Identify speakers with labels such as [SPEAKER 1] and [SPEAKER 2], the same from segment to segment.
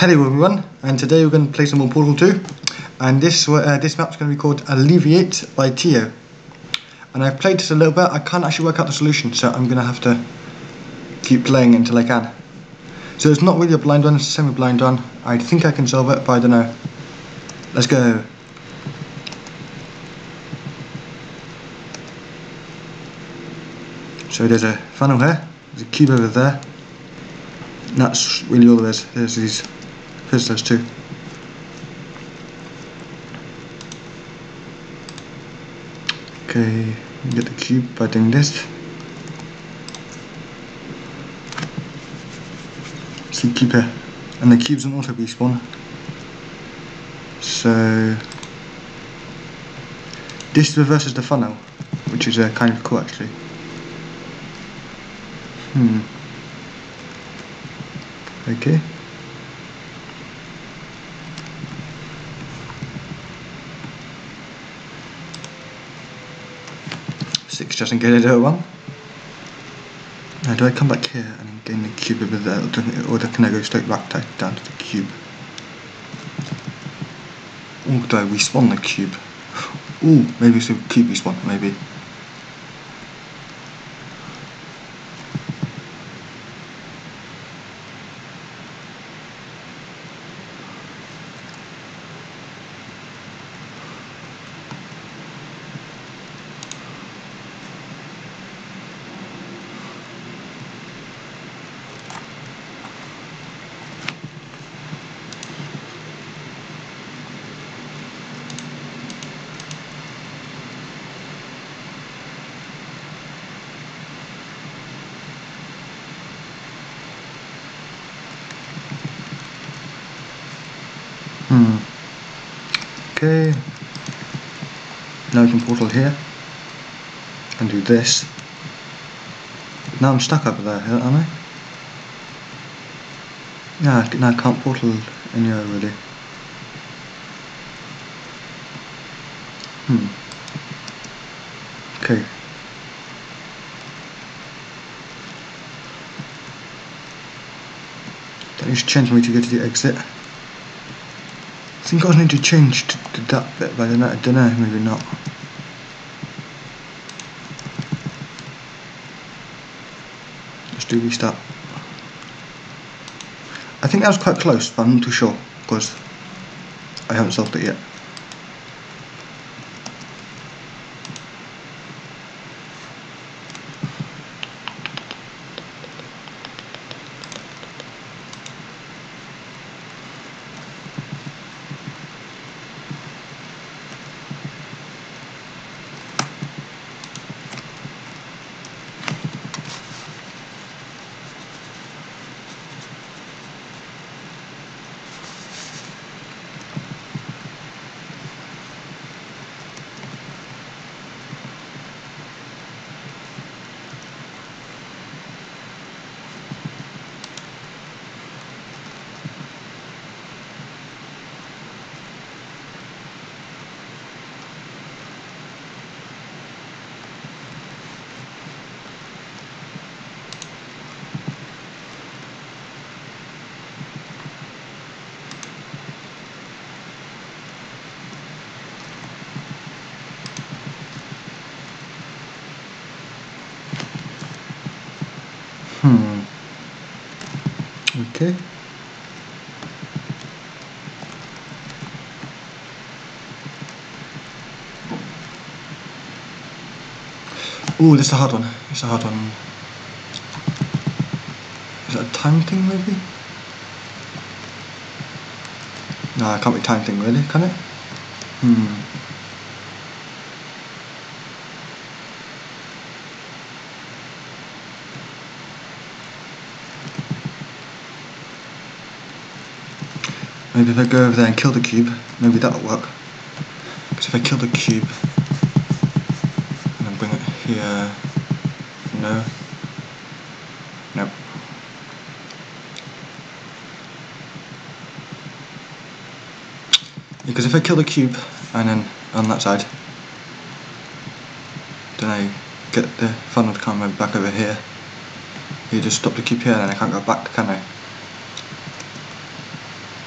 [SPEAKER 1] Hello everyone, and today we're going to play some more Portal 2, and this map's going to be called Alleviate by Tio. And I've played this a little bit. I can't actually work out the solution, so I'm going to have to keep playing until I can. So it's not really a blind one, it's a semi-blind one. I think I can solve it, but I don't know. Let's go. So there's a funnel here, there's a cube over there. And that's really all there is. There's these pistons too. Okay, you get the cube by doing this. So you keep it, and the cubes don't auto respawn. So this reverses the funnel, which is kind of cool actually. Okay. Six doesn't get it at one. Now do I come back here and then gain the cube over there, or can I go straight back down to the cube? Or do I respawn the cube? Ooh, maybe it's a cube respawn, maybe. Okay, now we can portal here and do this. Now I'm stuck over there, aren't I? Yeah, now I can't portal anywhere really. Okay. That needs to change me to go to the exit. I think I need to change to that bit, but I don't know, maybe not. Let's do restart. I think that was quite close, but I'm not too sure, because I haven't solved it yet. Okay. Ooh, this is a hard one. It's a hard one. Is that a time thing maybe? No, it can't be a time thing really, can it? Maybe if I go over there and kill the cube, maybe that'll work. Because if I kill the cube and then bring it here, no. Nope. Because if I kill the cube and then on that side, then I get the funnel to come back over here. You just stop the cube here and then I can't go back, can I?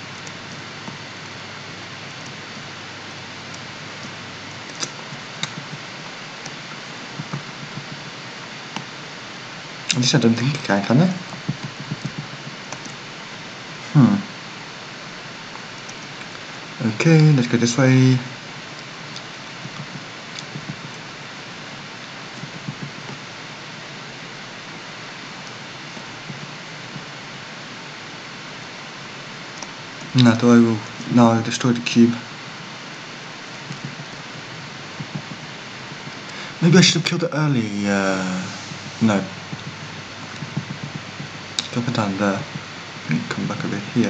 [SPEAKER 1] At least I don't think you can they? Okay, let's go this way. No, I will now destroy the cube. Maybe I should have killed it early. No. Drop it down there and come back over here.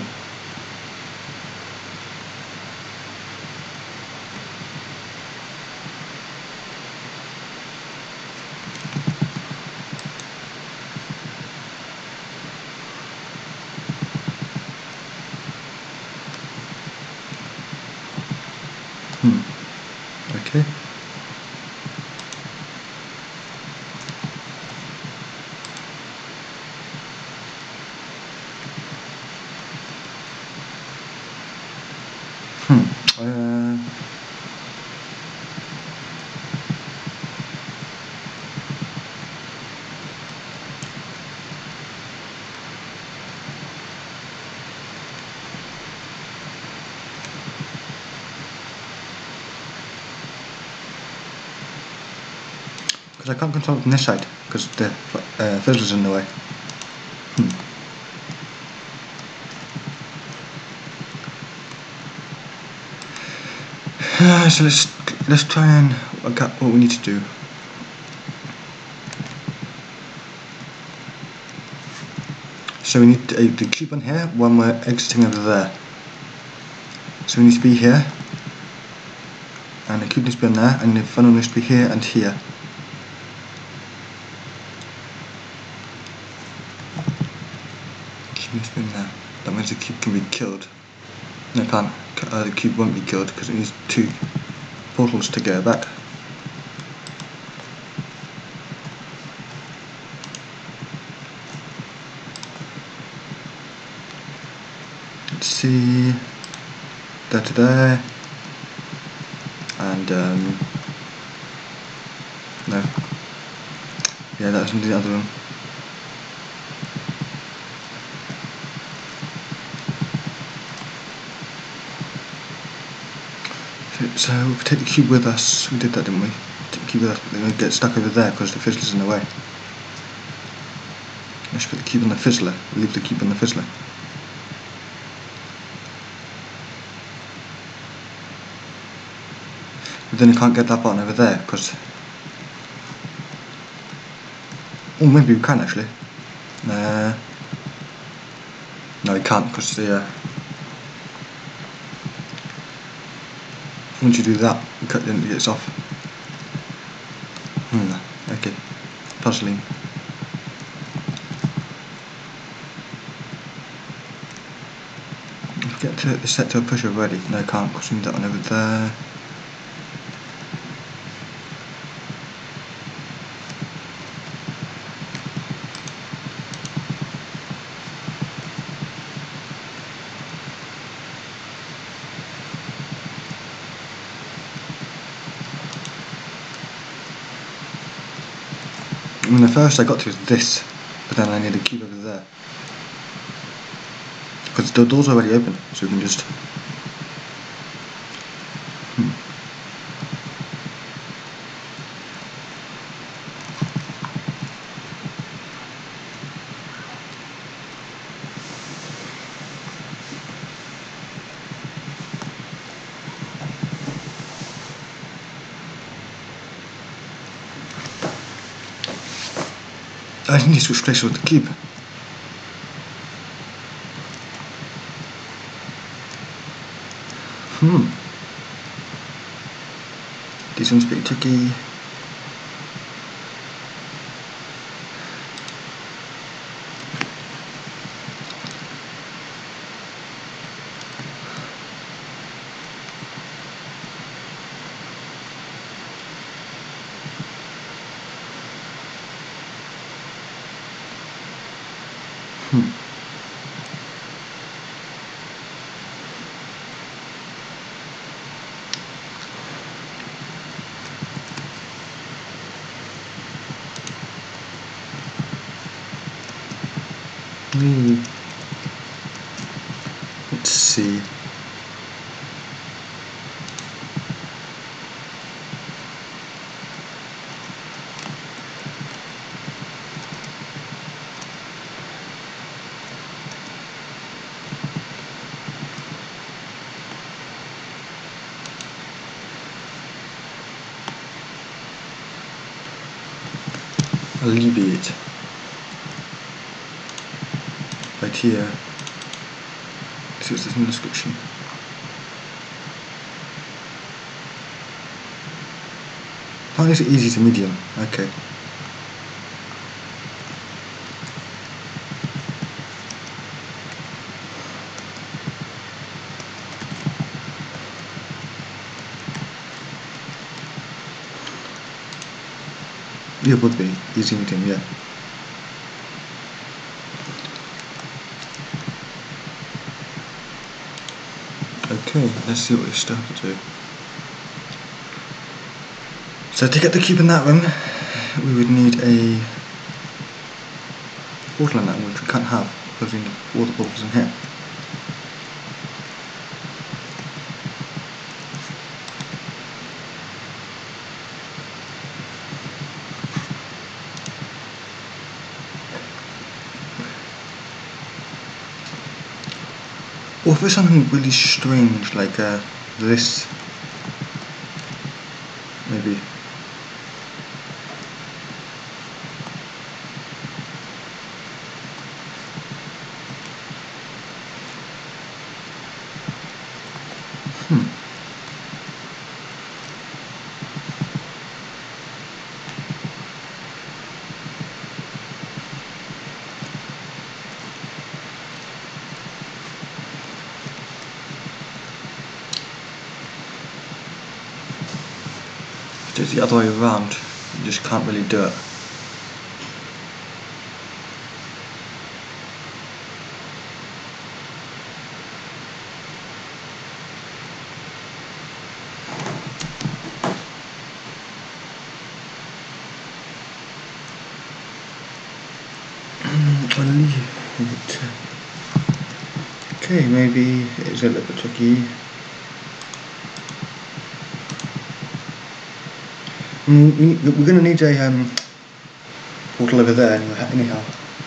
[SPEAKER 1] Okay. Because I can't control it from this side because the fizzler's in the way. So let's try and work out what we need to do. So we need the cube on here when we're exiting over there. So we need to be here, and the cube needs to be on there, and the funnel needs to be here and here. The cube needs to be in there. That means the cube can be killed. No, it can't. The cube won't be killed because it needs 2 portals to go back. Let's see, there to there, and no, yeah, that wasn't the other one. So if we take the cube with us, we did that, didn't we? Take the cube with us, but they're going to get stuck over there because the fizzler's in the way. Let's put the cube on the fizzler, leave the cube on the fizzler. But then you can't get that button over there because... Oh, maybe we can actually. No, we can't because the... Once you do that, you cut it gets off. Okay. Puzzling. Get to the set to a push already. No, I can't because we need that one over there. I mean, the first I got to is this, but then I need a cube over there. Because the door's already open, so we can just... I need to switch places with the cube. This one's pretty tricky. Let's see. Alleviate right here. See what's this in the description. Apparently it's easy to medium. Okay. It would be easy medium, yeah. Okay, let's see what we still have to do. So to get the cube in that room, we would need a portal in that room, which we can't have because we need water bubbles in here. Or if there's something really strange like this, maybe. If it's the other way around, you just can't really do it. Okay, maybe it's a little bit tricky. We're going to need a portal over there anyhow.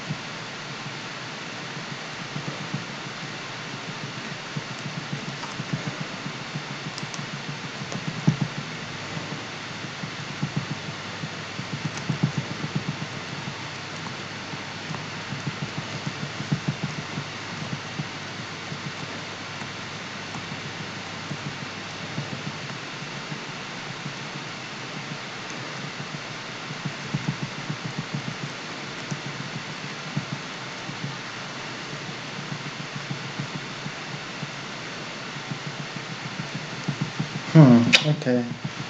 [SPEAKER 1] Okay.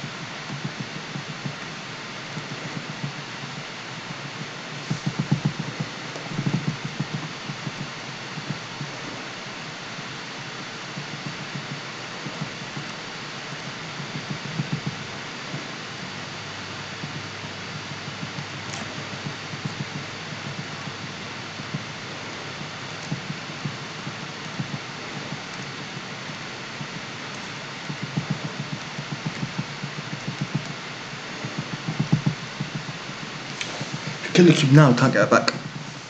[SPEAKER 1] Kill the cube now, can't get it back.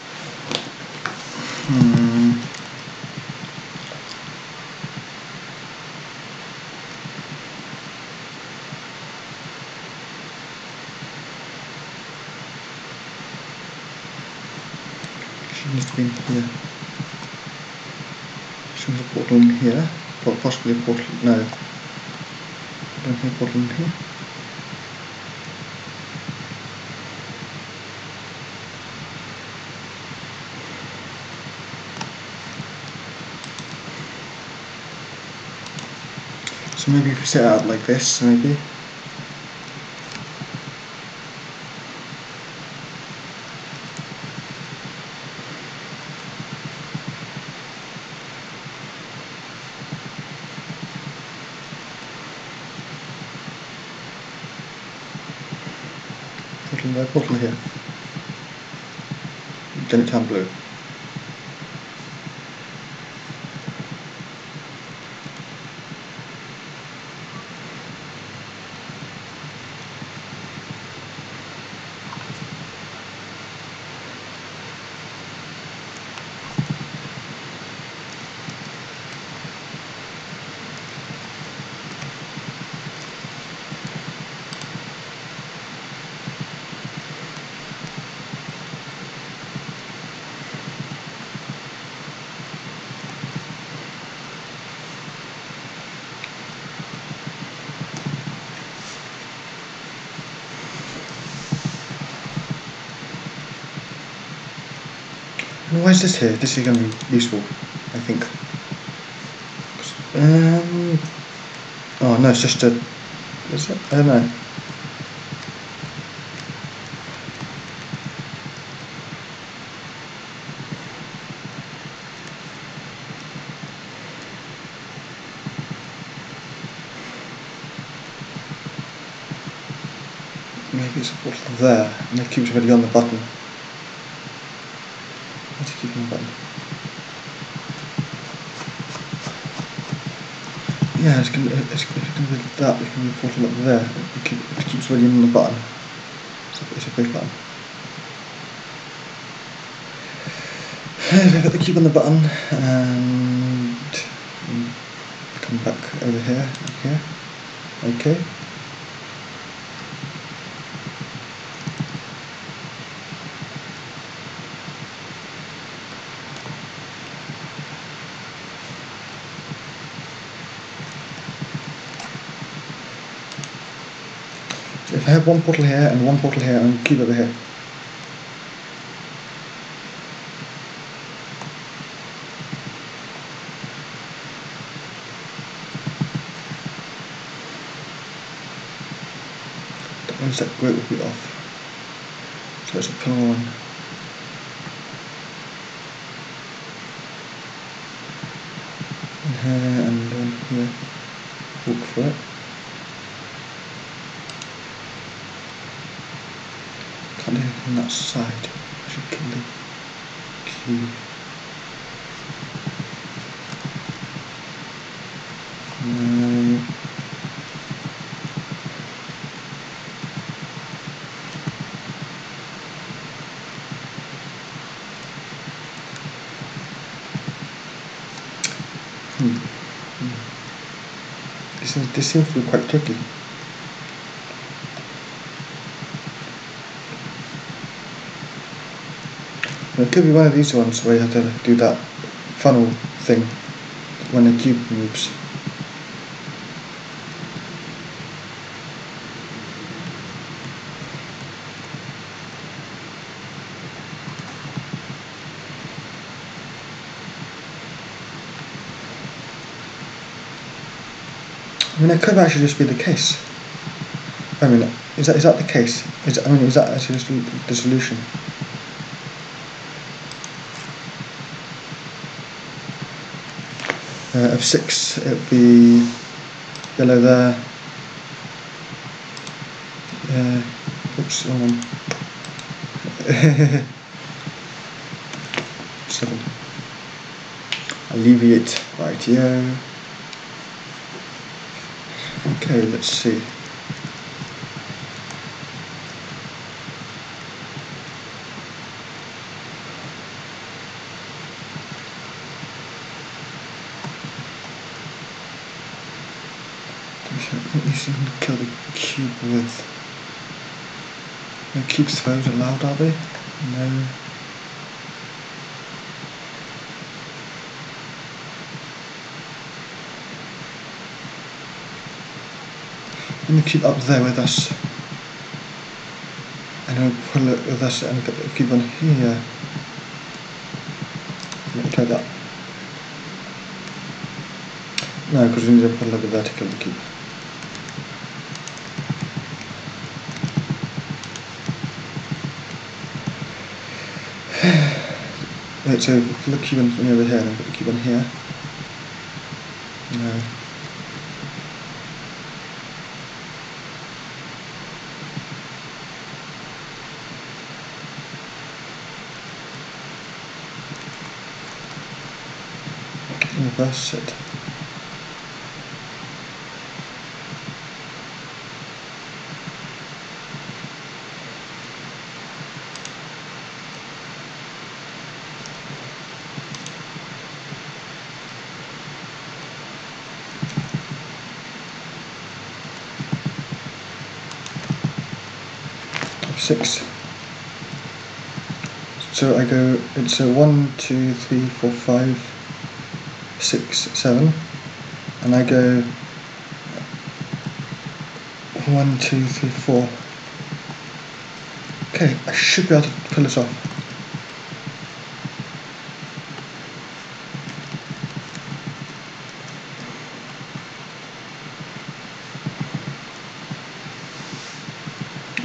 [SPEAKER 1] She needs to be in here. She needs a portal in here. Possibly a portal. No. I don't think a portal in here. So maybe if we set it up like this, maybe. Portal there, portal here. Then it turn blue. Why is this here? This is going to be useful, I think. Oh no, it's just a... Is it? I don't know. Maybe it's a portal there, and it keeps already on the button. Let's keep on the button. Yeah, it's gonna be that. It can be a portal up there. It keeps already on the button. It's a big button. I've got the cube on the button, and come back over here. Okay. So if I have one portal here and one portal here and a cube over here. That means that grid will be off. So let's put on one. Here and then here. Walk for it. Can't do anything on that side. I should kill the cube. No. This seems to be quite tricky. It could be one of these ones where you have to do that funnel thing when the cube moves. I mean, it could actually just be the case. I mean, is that the case? Is that actually just the solution? Of 6, it would be yellow there. Oops, wrong one. 7. Alleviate, rightio. Okay, let's see. Let me see if we can kill the cube with... No cube throws allowed, are they? No. Let me keep up there with us. And I'll pull it with us and get the cube on here. Let me try that. No, because we need to put a little bit there to kill the cube. Right, so put the cube on over here and then put the cube on here. No. Reverse it. Six. So I go, it's a 1, 2, 3, 4, 5, 6, 7, and I go 1, 2, 3, 4. Okay, I should be able to pull this off.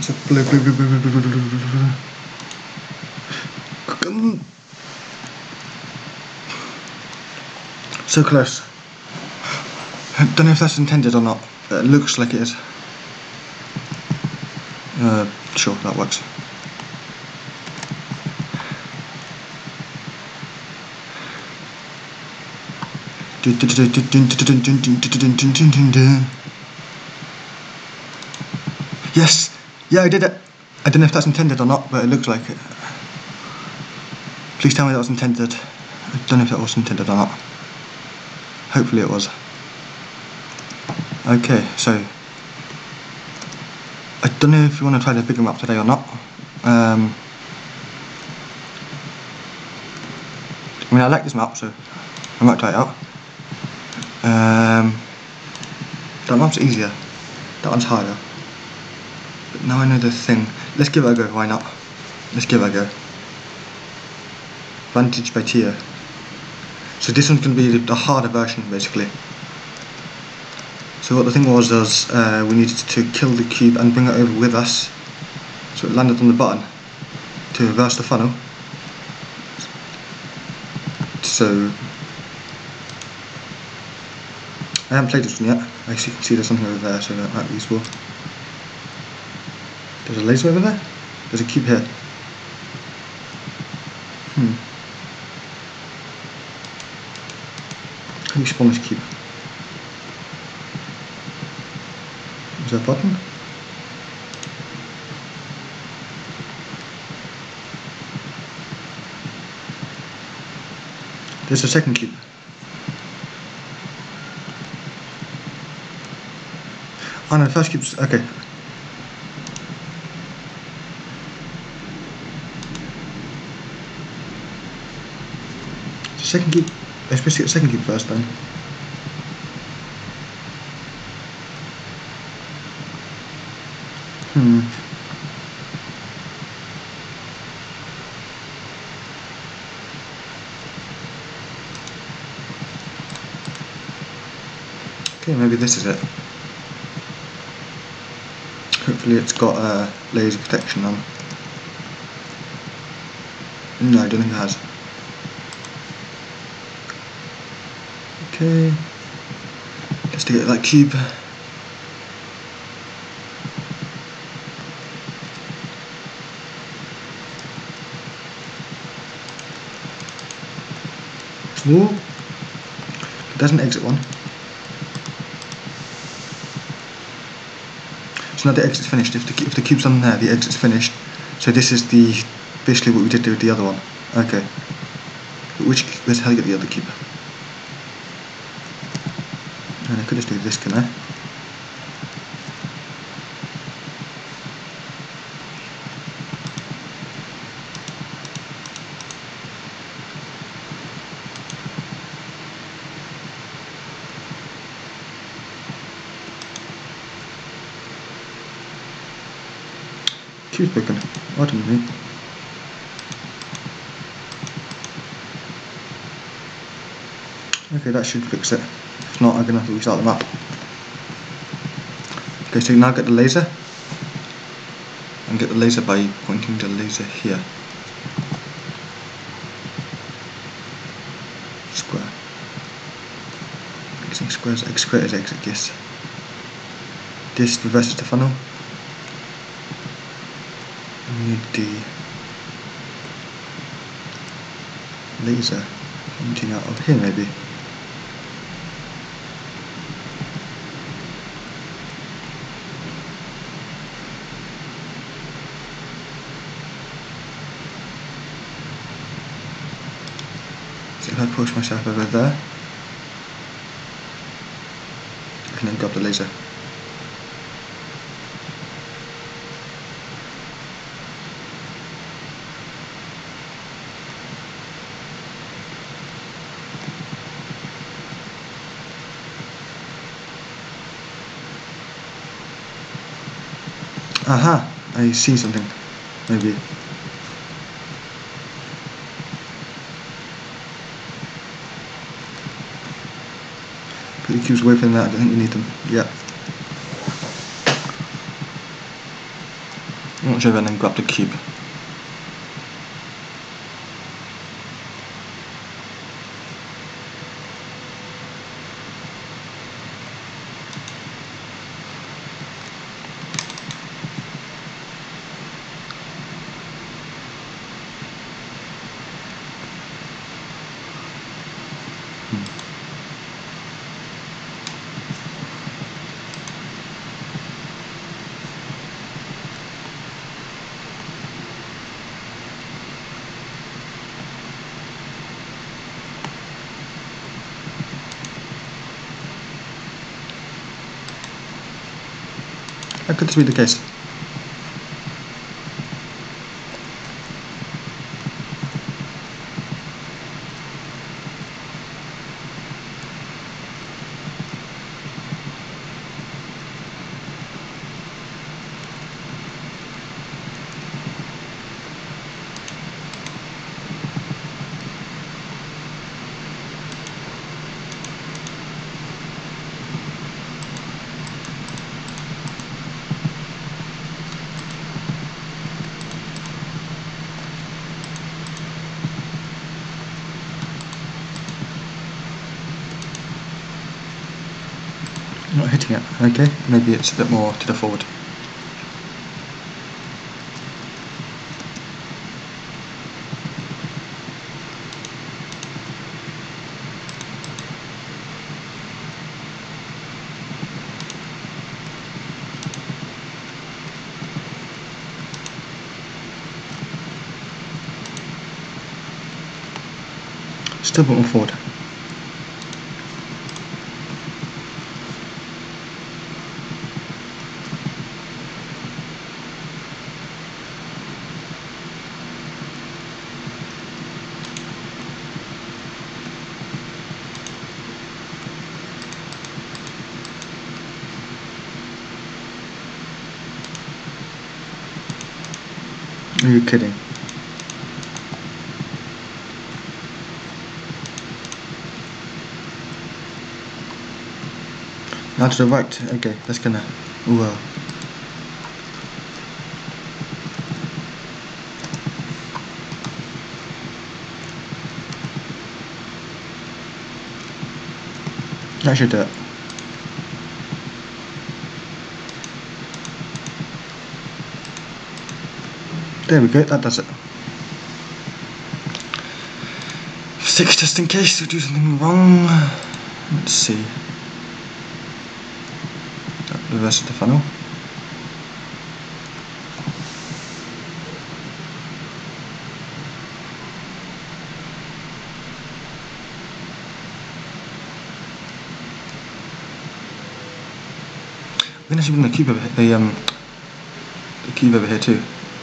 [SPEAKER 1] It's a blue, blue, blue, blue, blue, blue, blue, blue, blue, blue. So close. I don't know if that's intended or not. It looks like it is. Sure, that works. Yes! Yeah, I did it! I don't know if that's intended or not, but it looks like it. Please tell me that was intended. I don't know if that was intended or not. Hopefully it was. Okay, so I don't know if you want to try the bigger map today or not. I mean, I like this map, so I might try it out. That map's easier. That one's harder. But now I know the thing. Let's give it a go, why not? Let's give it a go. Vantage by tier. So this one's going to be the harder version, basically. So what the thing was we needed to kill the cube and bring it over with us. So it landed on the button to reverse the funnel. So I haven't played this one yet. I can see there's something over there, so that might be useful. There's a laser over there? There's a cube here. How do you spawn this cube? Is there a button? There's a second cube. Oh no, the first cube's okay. The second cube. I'm supposed to get the second cube first then. Okay, maybe this is it. Hopefully it's got laser protection on. No, I don't think it has. Okay, just to get that cube. Whoa! There's an exit one. So now the exit's finished. If the cube's on there, the exit's finished. So this is basically what we did with the other one. Okay. But where's how do you get the other cube? And I could just do this, can I? Cube's broken. What do you mean? Okay, that should fix it. If not, I'm gonna have to restart the map. Okay, so you now get the laser. And get the laser by pointing the laser here. Square. Using squares, square is exit, yes. This reverses the funnel. We need the laser pointing out of here, maybe. So if I push myself over there, I can then grab the laser. Aha! I see something. Maybe. Put the cubes away from that, I don't think we need them. Yeah. Launch over and then grab the cube. How could this be the case? Not hitting it. Okay, maybe it's a bit more to the forward. Still a bit more forward. Are you kidding? Now to the right. Okay, that's gonna. Well. That should do it. There we go, that does it. 6 just in case we do something wrong. Let's see. The rest of the funnel. We can actually bring the cube over here, the cube over here too.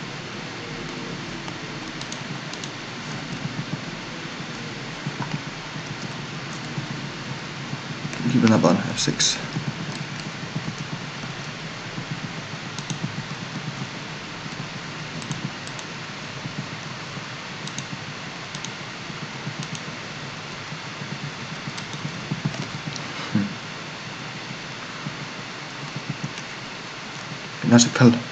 [SPEAKER 1] Keep on that button, F6. That's a code.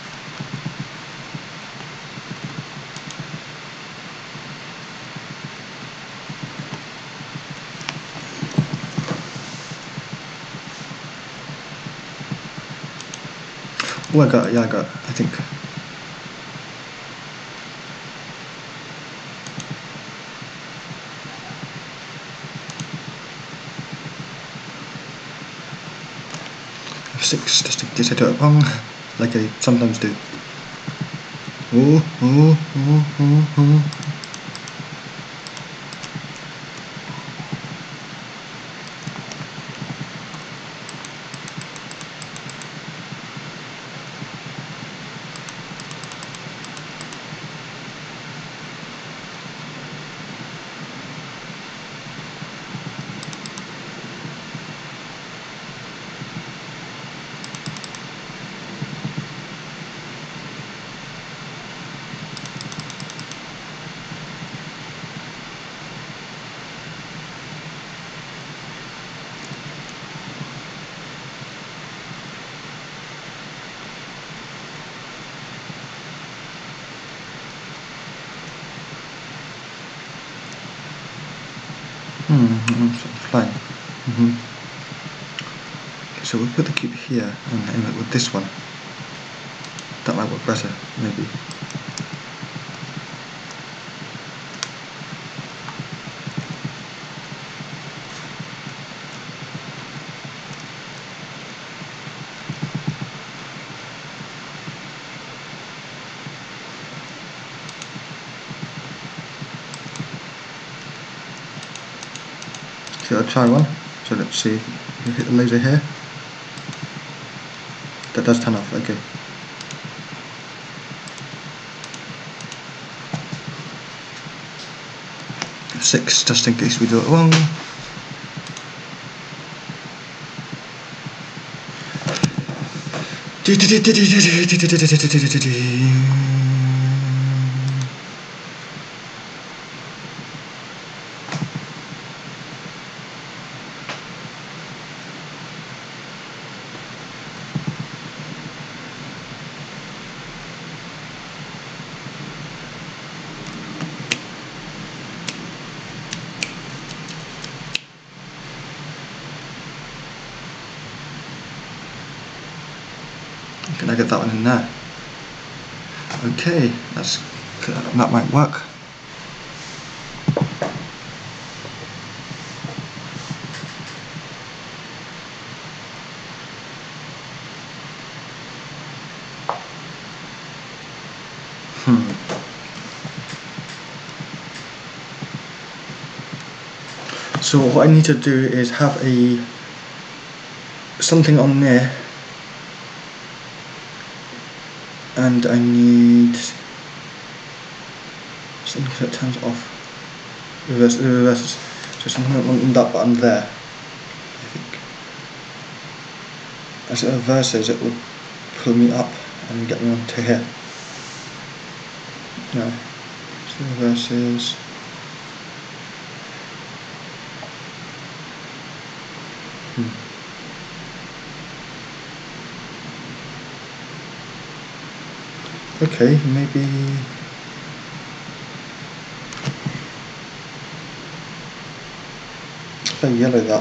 [SPEAKER 1] Oh, I got it, yeah, I got it, I think. F6, just in case I do it wrong, like I sometimes do. Oh. Flying. Okay, so we'll put the cube here and aim it with this one. That might work better, maybe. Okay, I'll try one. So let's see. You hit the laser here. That does turn off, okay. Six, just in case we do it wrong. Can I get that one in there? Okay, that might work. So what I need to do is have something on there, and I need something that turns off. Reverses. So something on that button there, I think. As it reverses, it will pull me up and get me onto here. No. So it reverses. Okay, maybe if I yellow that.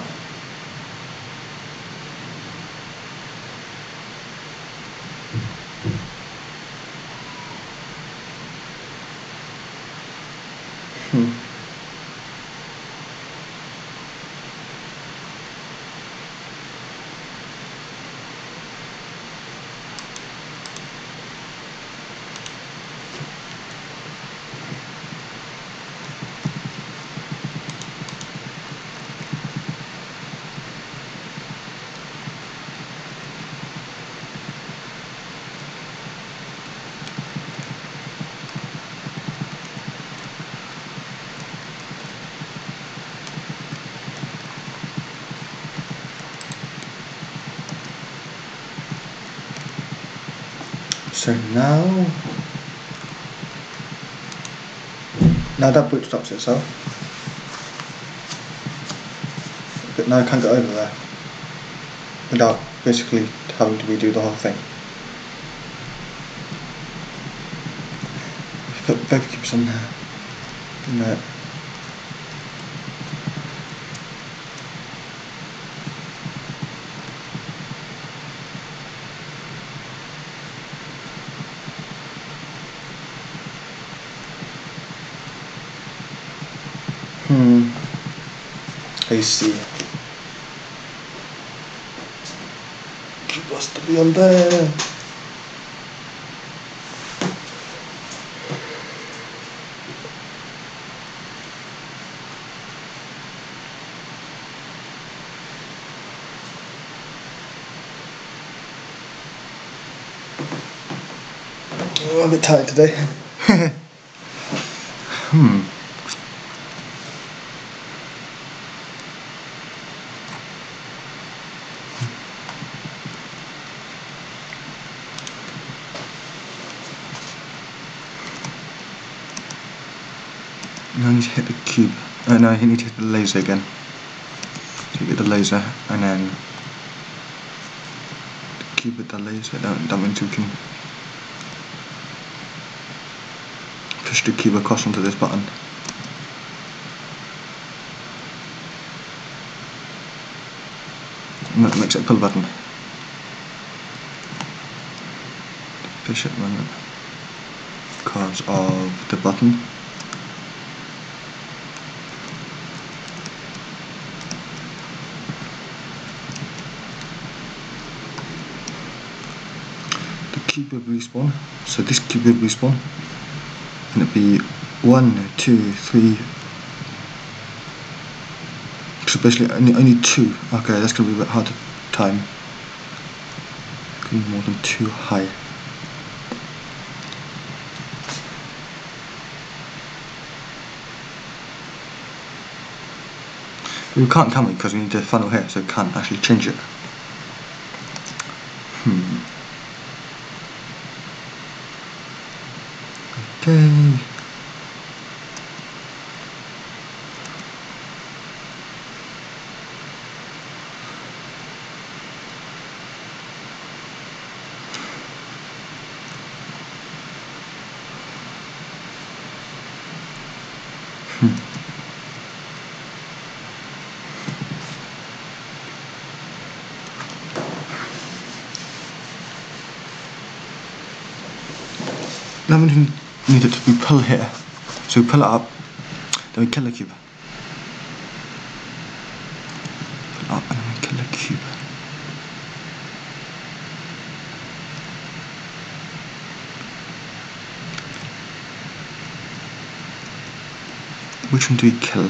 [SPEAKER 1] So now that bootstraps itself, but now I can't get over there without basically having to redo the whole thing. Put both cubes on there. No. I see. Cube has to be on there. Oh, I'm a bit tired today. Now I need to hit the cube. Oh no, I need to hit the laser again. So you get the laser and then the cube with the laser. That means we can push the cube across onto this button. and that makes it a pull button. Push it because of the button. The cube will respawn, so this cube will respawn, and it'll be 1, 2, 3. So basically only 2. Okay, that's going to be a bit hard to time. Going to be more than 2 high. We can't, can we? Because we need the funnel here, so we can't actually change it. Okay. Now we need it to be pull here. So we pull it up, then we kill the cube. Pull up and then we kill the cube. Which one do we kill?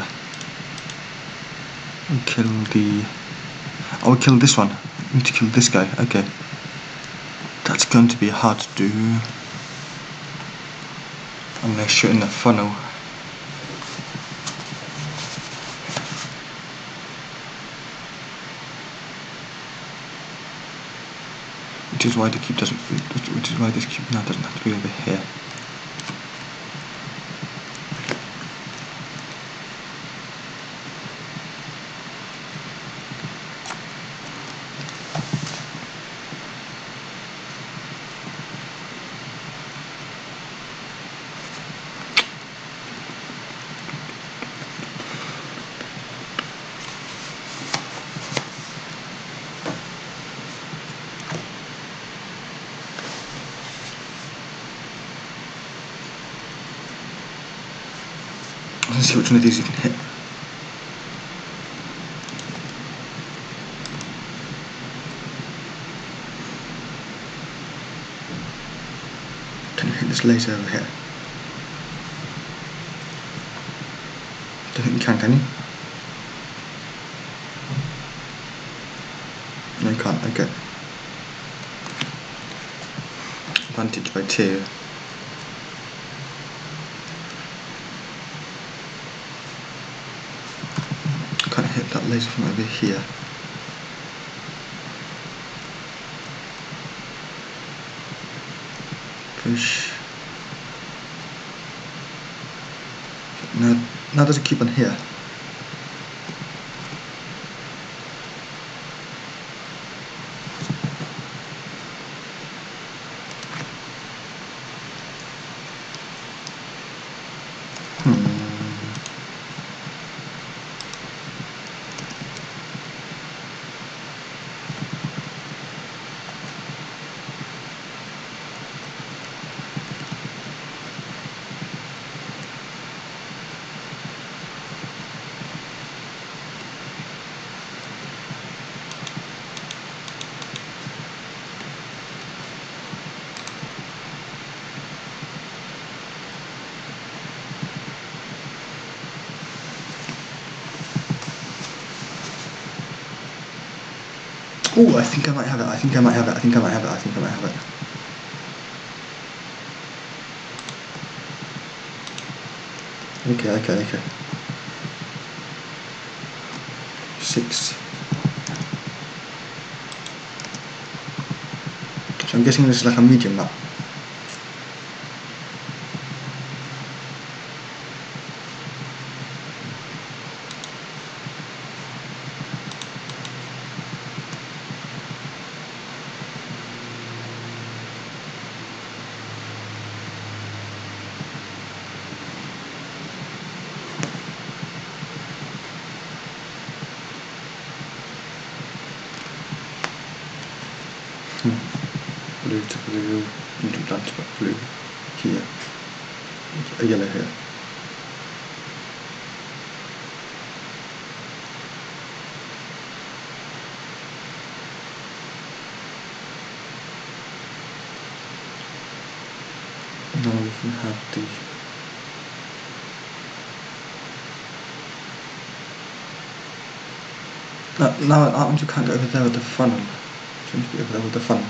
[SPEAKER 1] We kill the... Oh, we kill this one. We need to kill this guy. Okay. That's going to be hard to do. I'm going to shoot in the funnel. Which is why the cube doesn't... Which is why this cube now doesn't have to be over here. Let's see which one of these you can hit. Can you hit this laser over here? Don't think you can you? No, you can't, okay. Vantage by 2. Can't hit that laser from over here. Push. Now there's a cube on here. Oh, I think I might have it, I think I might have it, I think I might have it, I think I might have it. Okay. 6. So I'm guessing this is like a medium map. blue to blue, medium down to blue here, a yellow here. Now we can have the now that one you can't go over there with the funnel. So you need to be over there with the funnel.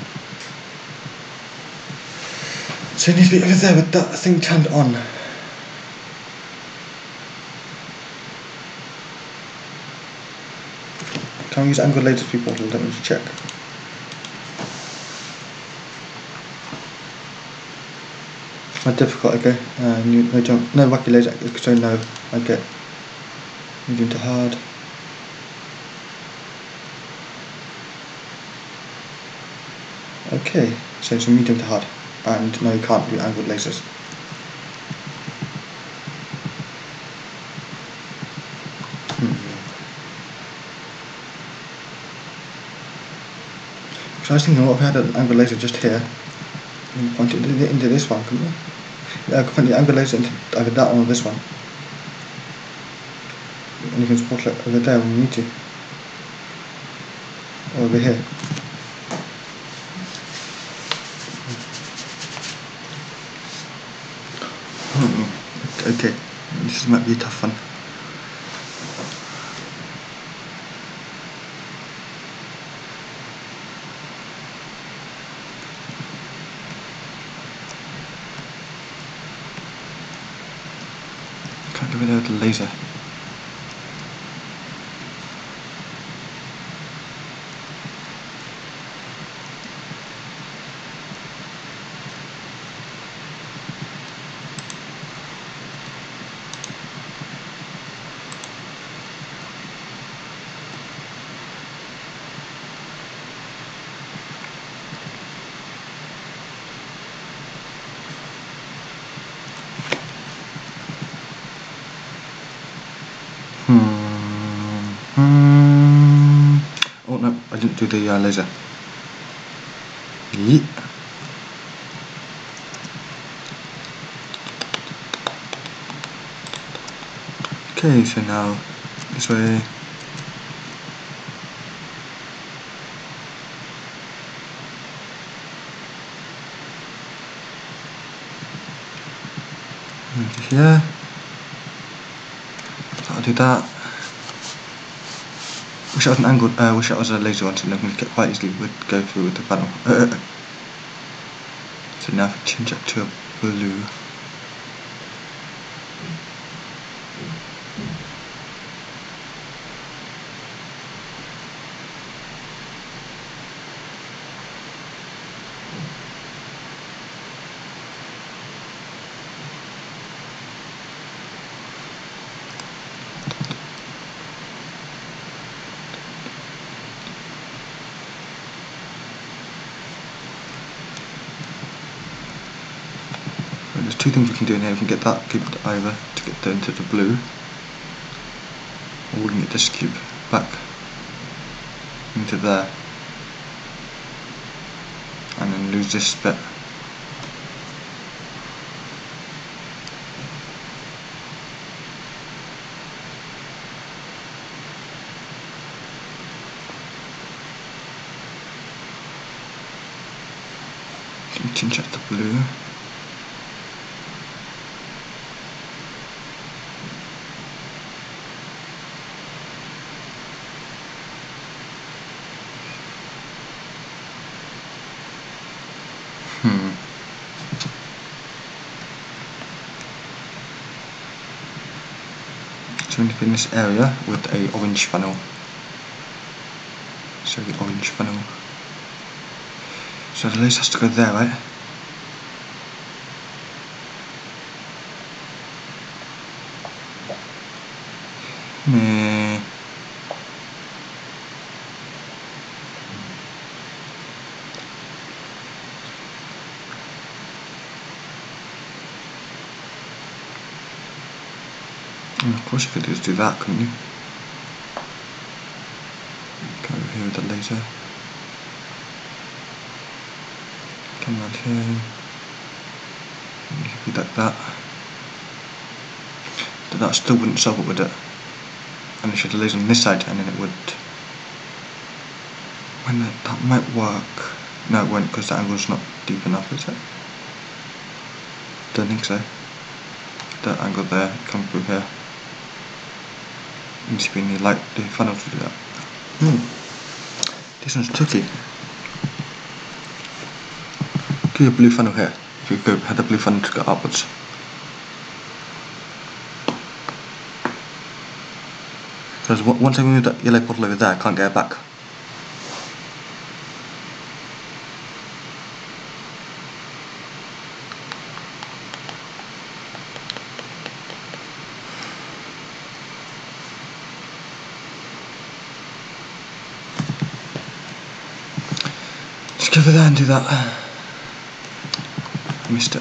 [SPEAKER 1] So you need to be over there with that thing turned on. Can we use angled lasers, people? Let me just check. It's not difficult, okay? No wacky laser, so no, I get medium to hard. Okay, so it's medium to hard, and no, you can't do angled lasers. So I was thinking, what if we had an angled laser just here, and point it into this one, couldn't we? Yeah, I could point the angled laser into either that one or this one. And you can spot it over there when you need to. Or over here. Okay, this might be a tough one. Can't get rid of the laser. Oh no, I didn't do the laser. Yeet. Okay, so now this way. Over here. So I'll do that. Wish it was an angled, wish it was a laser one, so then we could quite easily go through with the panel. So now if we change it to a blue. There's two things we can do in here. We can get that cube either to get down to the blue, or we can get this cube back into there, and then lose this bit. Change that to blue. So we need to be in this area with a orange funnel. So the orange funnel. So the laser has to go there, right? And of course you could just do that, couldn't you? Go over here with the laser. Come around here. Be like that. But that still wouldn't solve it, would it? And it should have laser on this side, and then it would. When that might work. No, it won't, because that angle's not deep enough, is it? Don't think so. That angle there, come through here. Needs to be near light the funnel to do that. This one's tricky. Do a blue funnel here. If you go had the blue funnel to go upwards. Because once I move that yellow bottle over there, I can't get it back. Just go over there and do that. I missed it.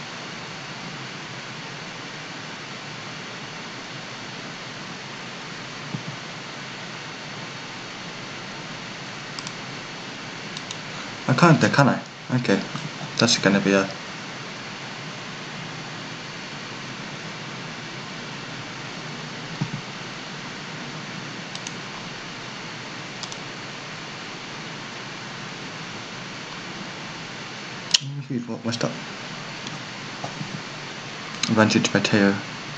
[SPEAKER 1] I can't there, can I? Okay, that's gonna be a... What messed up? Vantage by Teo.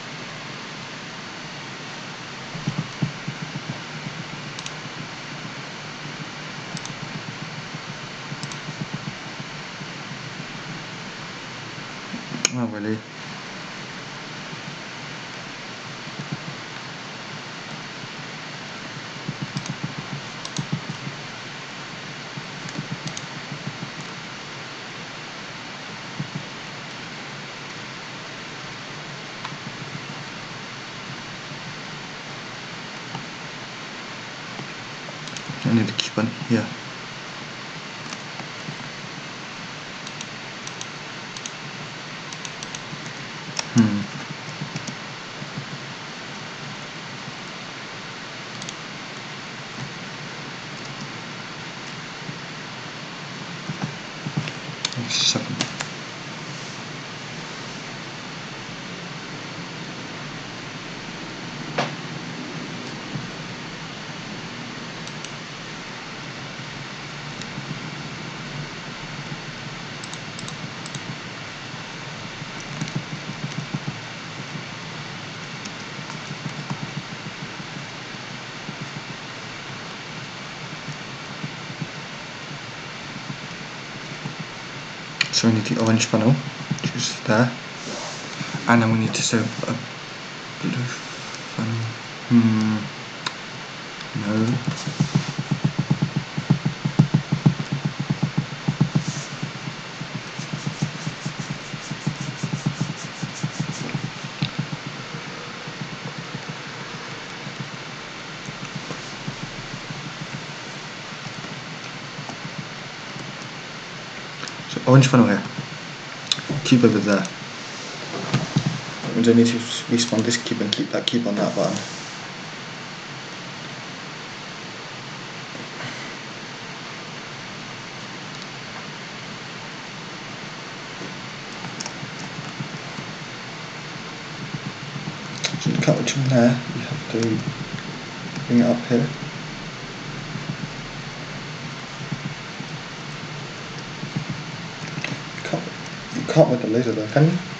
[SPEAKER 1] Oh really? I need to keep on here. Seven. So we need the orange funnel, which is there, and then we need to sew a blue funnel. No. So orange funnel here. Cube over there. That means I need to respawn this cube and keep that cube on that button. So to cut which one there, you have to bring it up here. You can't with the laser though, can you?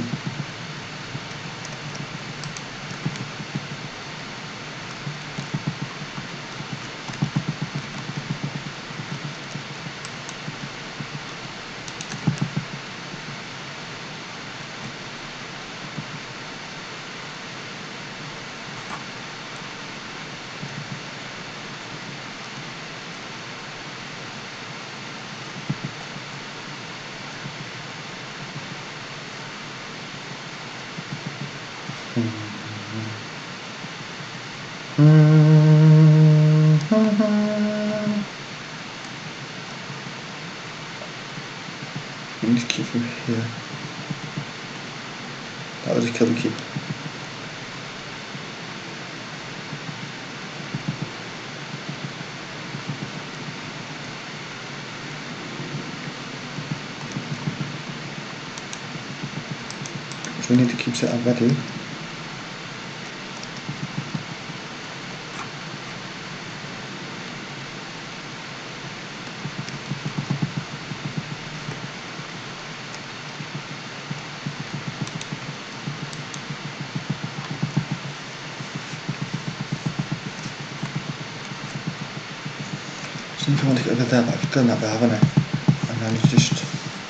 [SPEAKER 1] We need to keep him here. That was a kill the cube. So we need to keep set up ready. So if I want to get over there, but I've done that there, haven't I? And then it's just...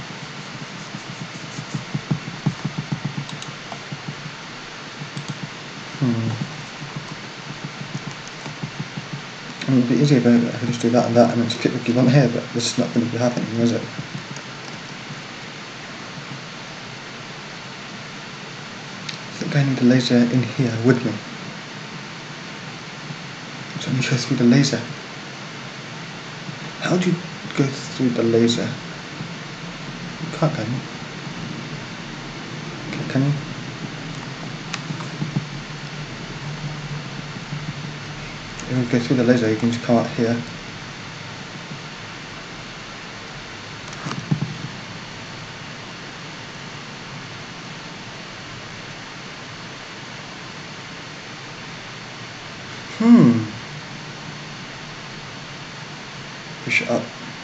[SPEAKER 1] It would be easier if I could just do that and that and then just click the key on here, but this is not going to be happening, is it? I think I need a laser in here with me. So let me go through the laser. How do you go through the laser? You can't, can you? Can you? If you go through the laser, you can just come out here. Push it up.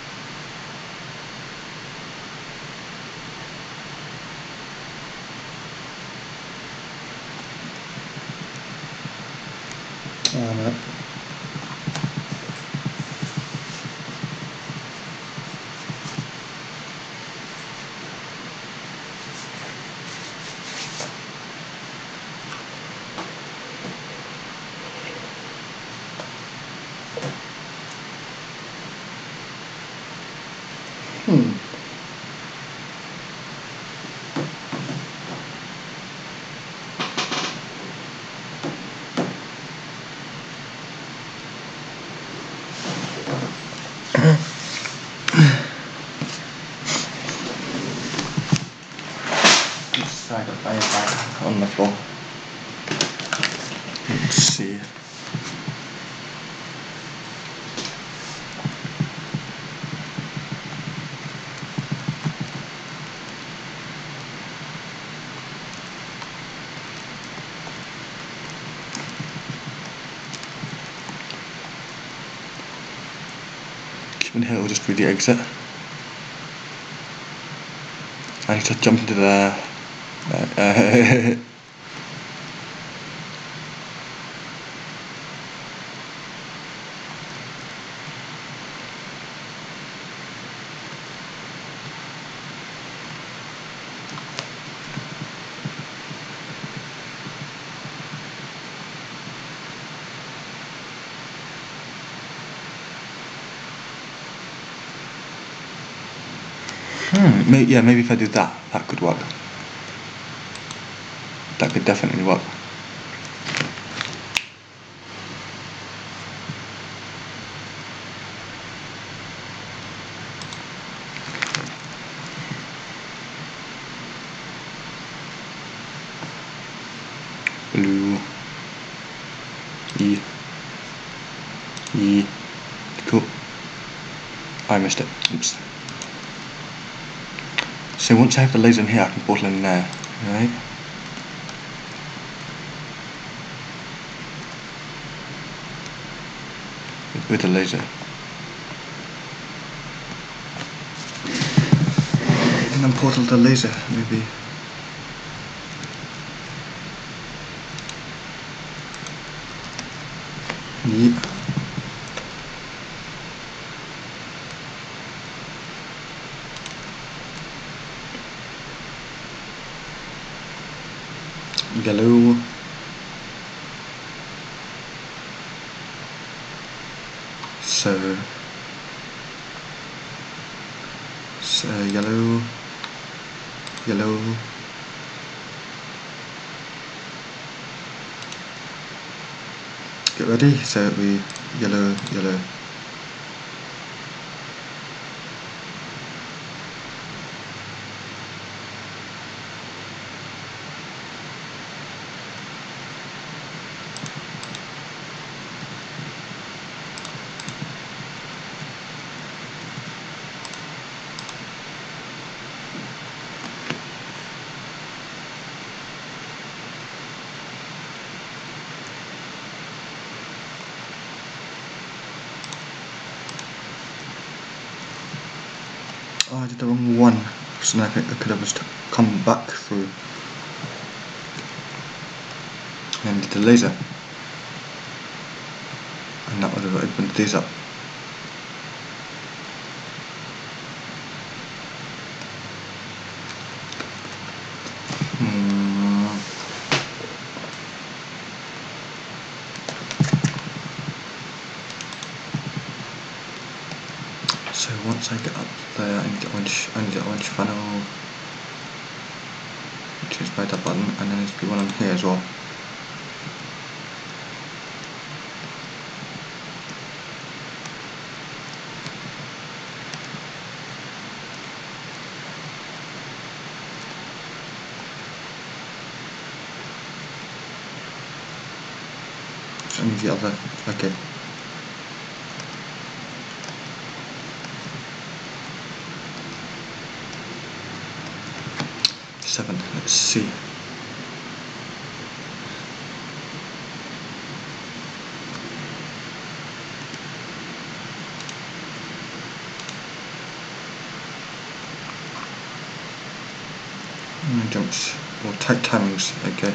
[SPEAKER 1] Oh no. Side of my back on the floor. Let's see. Keep in here, we'll just do the exit. I need to jump into the maybe if I do that, that could work. That could definitely work. Blue. E. Cool. I missed it. Oops. So once I have the laser in here, I can portal in there, right? With the laser. And then portal the laser, maybe. Yep. Yellow. So yellow. Get ready, so it'll be yellow. Oh, I did the wrong one. So now I could have just come back through and did the laser. And that would have opened these up. So once I get up there, I need the orange funnel, which is by that button, and then there's the one on here as well. So I need the other, okay. Seven, let's see. Jumps, or tight timings, okay.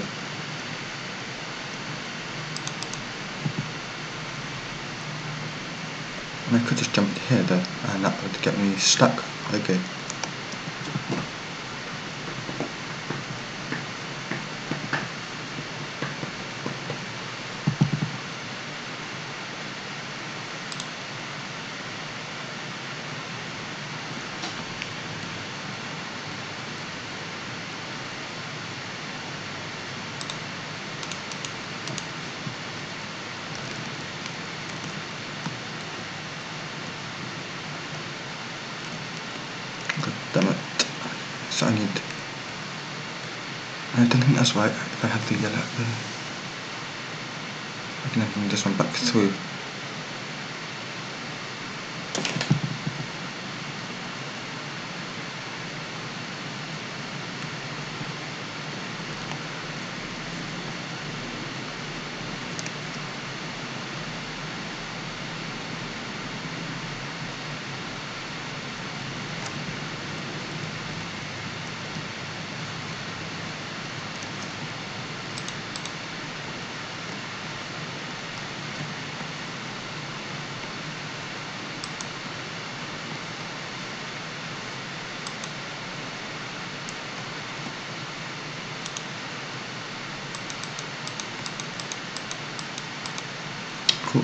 [SPEAKER 1] And I could just jump it here though, and that would get me stuck, okay. God damn it. So I don't think that's right. If I have the yellow, I can open this one back through. Cool.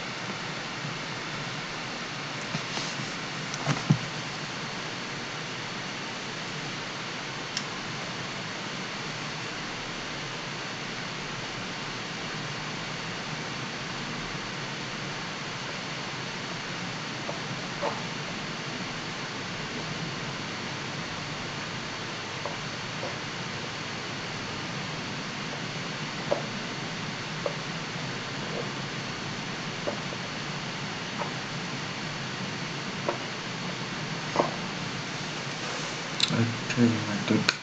[SPEAKER 1] Okay, I think.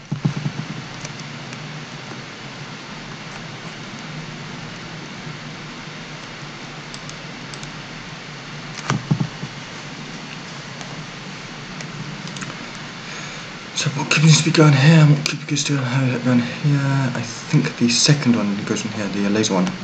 [SPEAKER 1] So what keep needs to be going here, and what keep goes to going here? I think the second one goes in here, the laser one.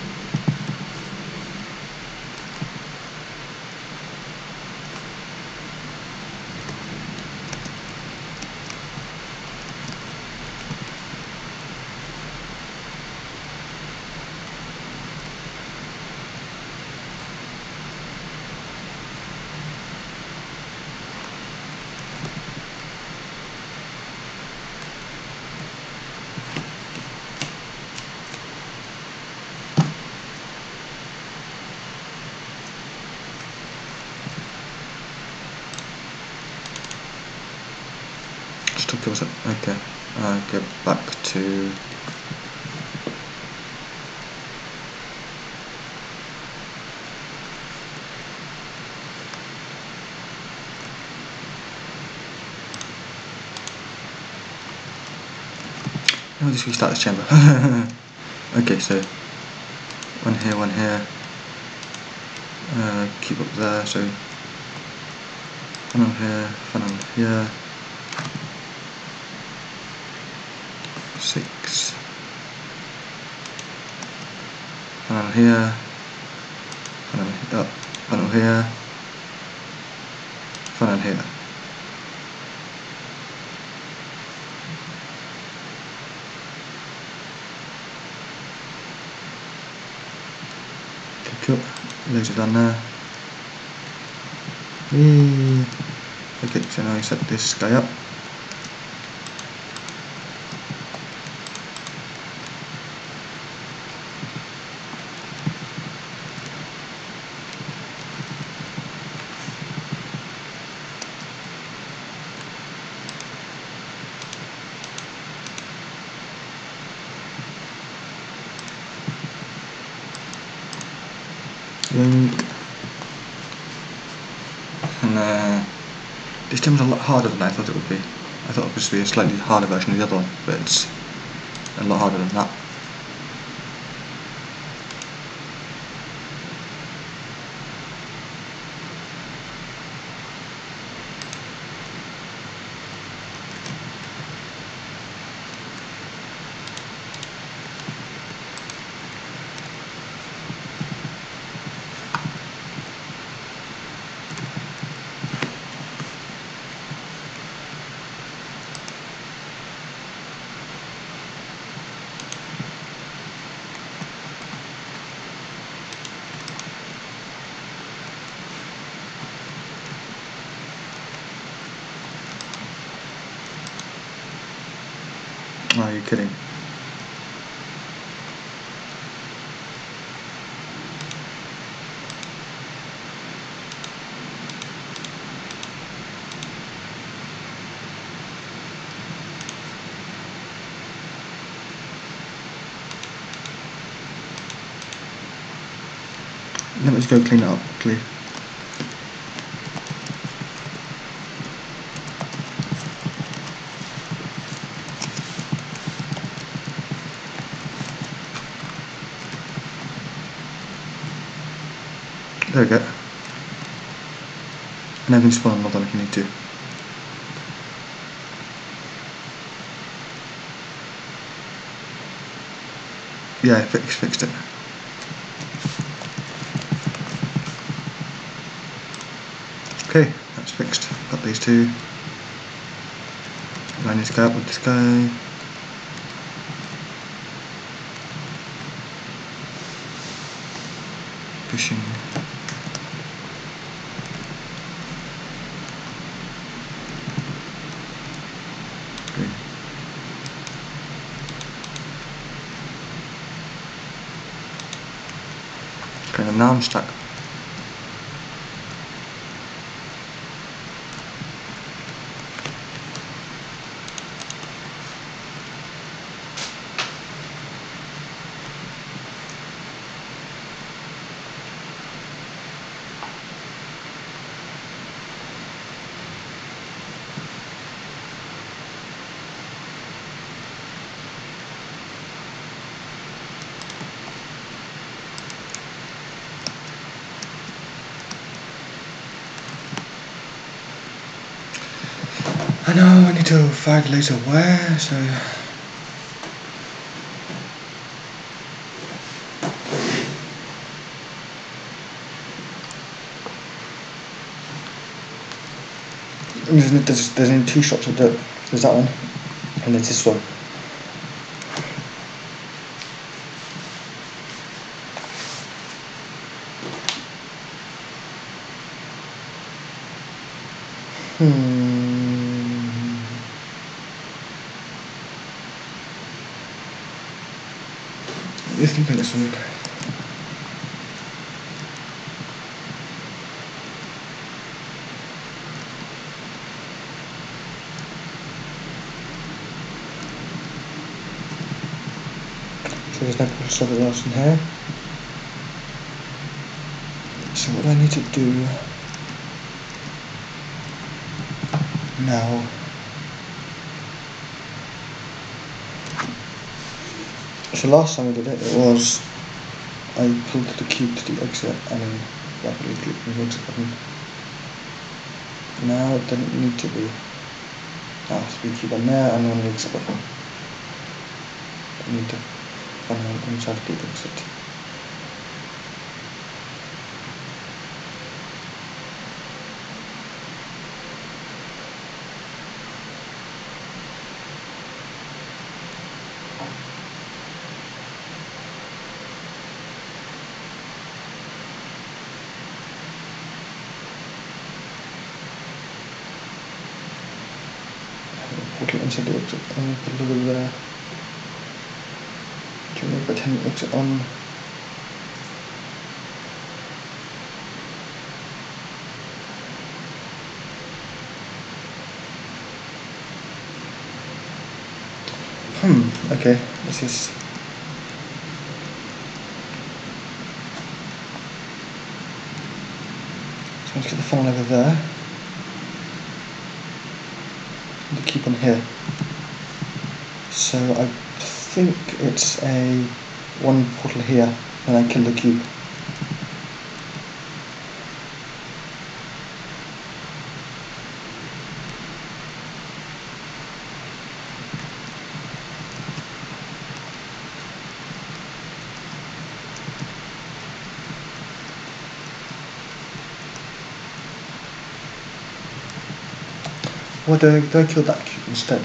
[SPEAKER 1] Still kills it. Okay. Go back to. I'll just restart this chamber. Okay, so one here, one here. Keep up there. So funnel here, funnel here, 6, funnel here, funnel up, funnel here, funnel here. Cool, loads are done there. Okay, so now I set this guy up. And this time was a lot harder than I thought it would be. I thought it was supposed to be a slightly harder version of the other one, but it's a lot harder than that. Oh, you're kidding. Let me just go clean it up quickly. There we go. And everything's fine, well done if you need to. Yeah, I fixed it. Okay, that's fixed. Got these two. Line this guy up with this guy. Pushing. Okay. Okay, and now I'm stuck. I know I need to find laser where, so there's only two shots of dirt. There's that one, and there's this one. You can paint this one. So there's no stuff else in here. So what do I need to do now? So last time we did it, was I pulled the cube to the exit and then rapidly clicked the exit button. Now it doesn't need to be. Now it has to be keep on there and on the exit button. I need to find inside the exit. Portal inside the exit and put a little there. Can we pretend the exit on? Okay, this is so let's get the funnel over there. And keep on here. So I think it's a one portal here, and I kill the cube. Or do I kill that cube instead?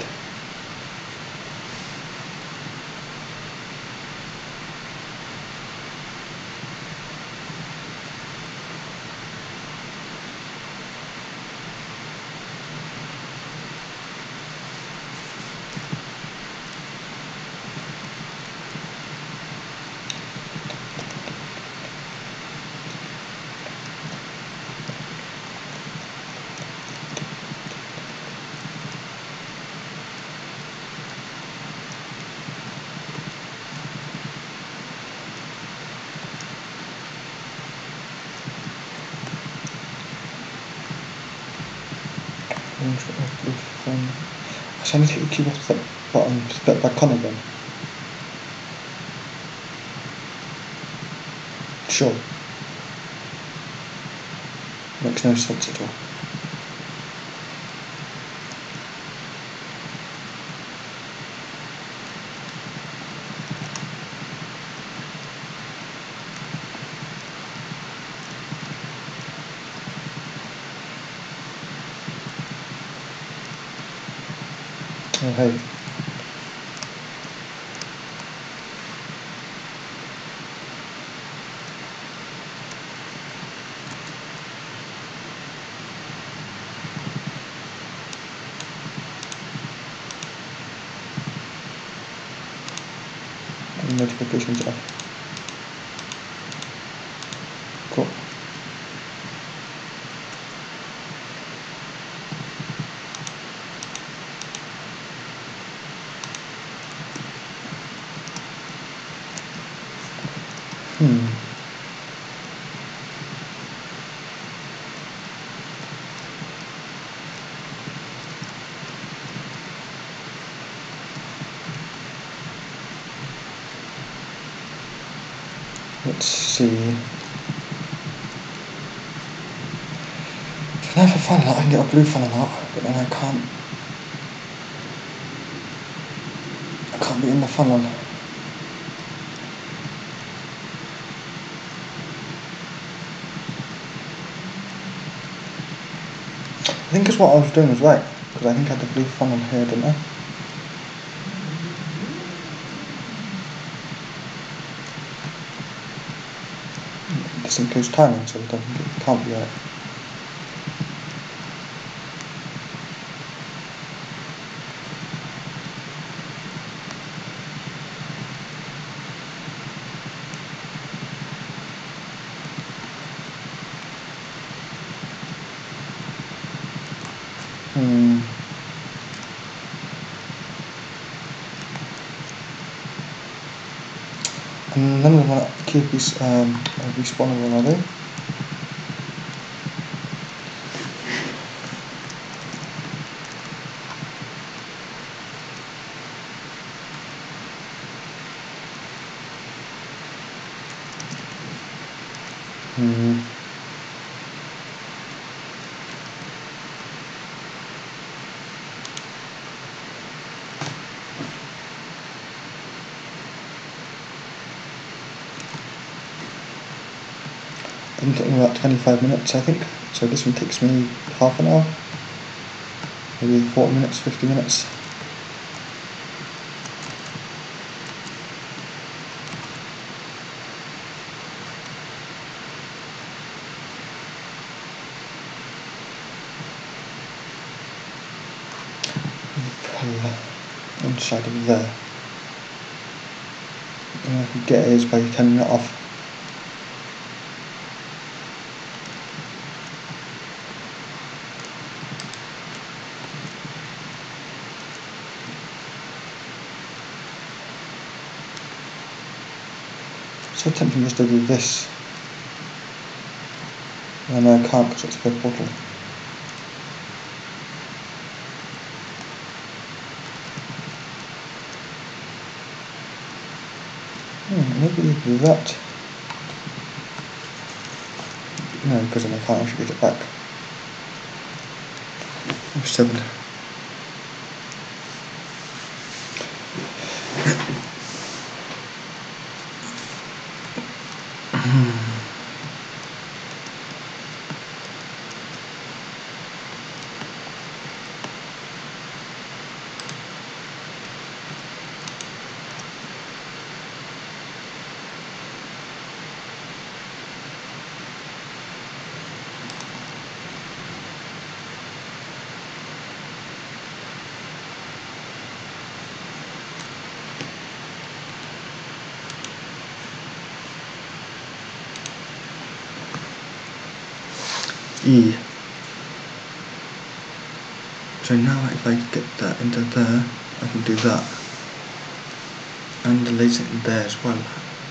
[SPEAKER 1] So I need to take the cube off the bottom to put it back on again. Sure. Makes no sense at all. Oh hey. And notifications off. Cool. Let's see. If I have a funnel, I can get a blue funnel out, but then I can't be in the funnel. I think it's what I was doing was right, because I think I had the blue funnel here, didn't I? This includes timing, so I don't think it can't be right. And none of them are respawnable, are they? It took me about 25 minutes, I think. So this one takes me half an hour, maybe 40 minutes, 50 minutes. Inside of there. And I can get it is by turning it off. So tempting just to do this. And I can't because it's a portal. Maybe do that. No, because then I can't actually get it back. 7. E. So now if I get that into there, I can do that. And the laser in there as well.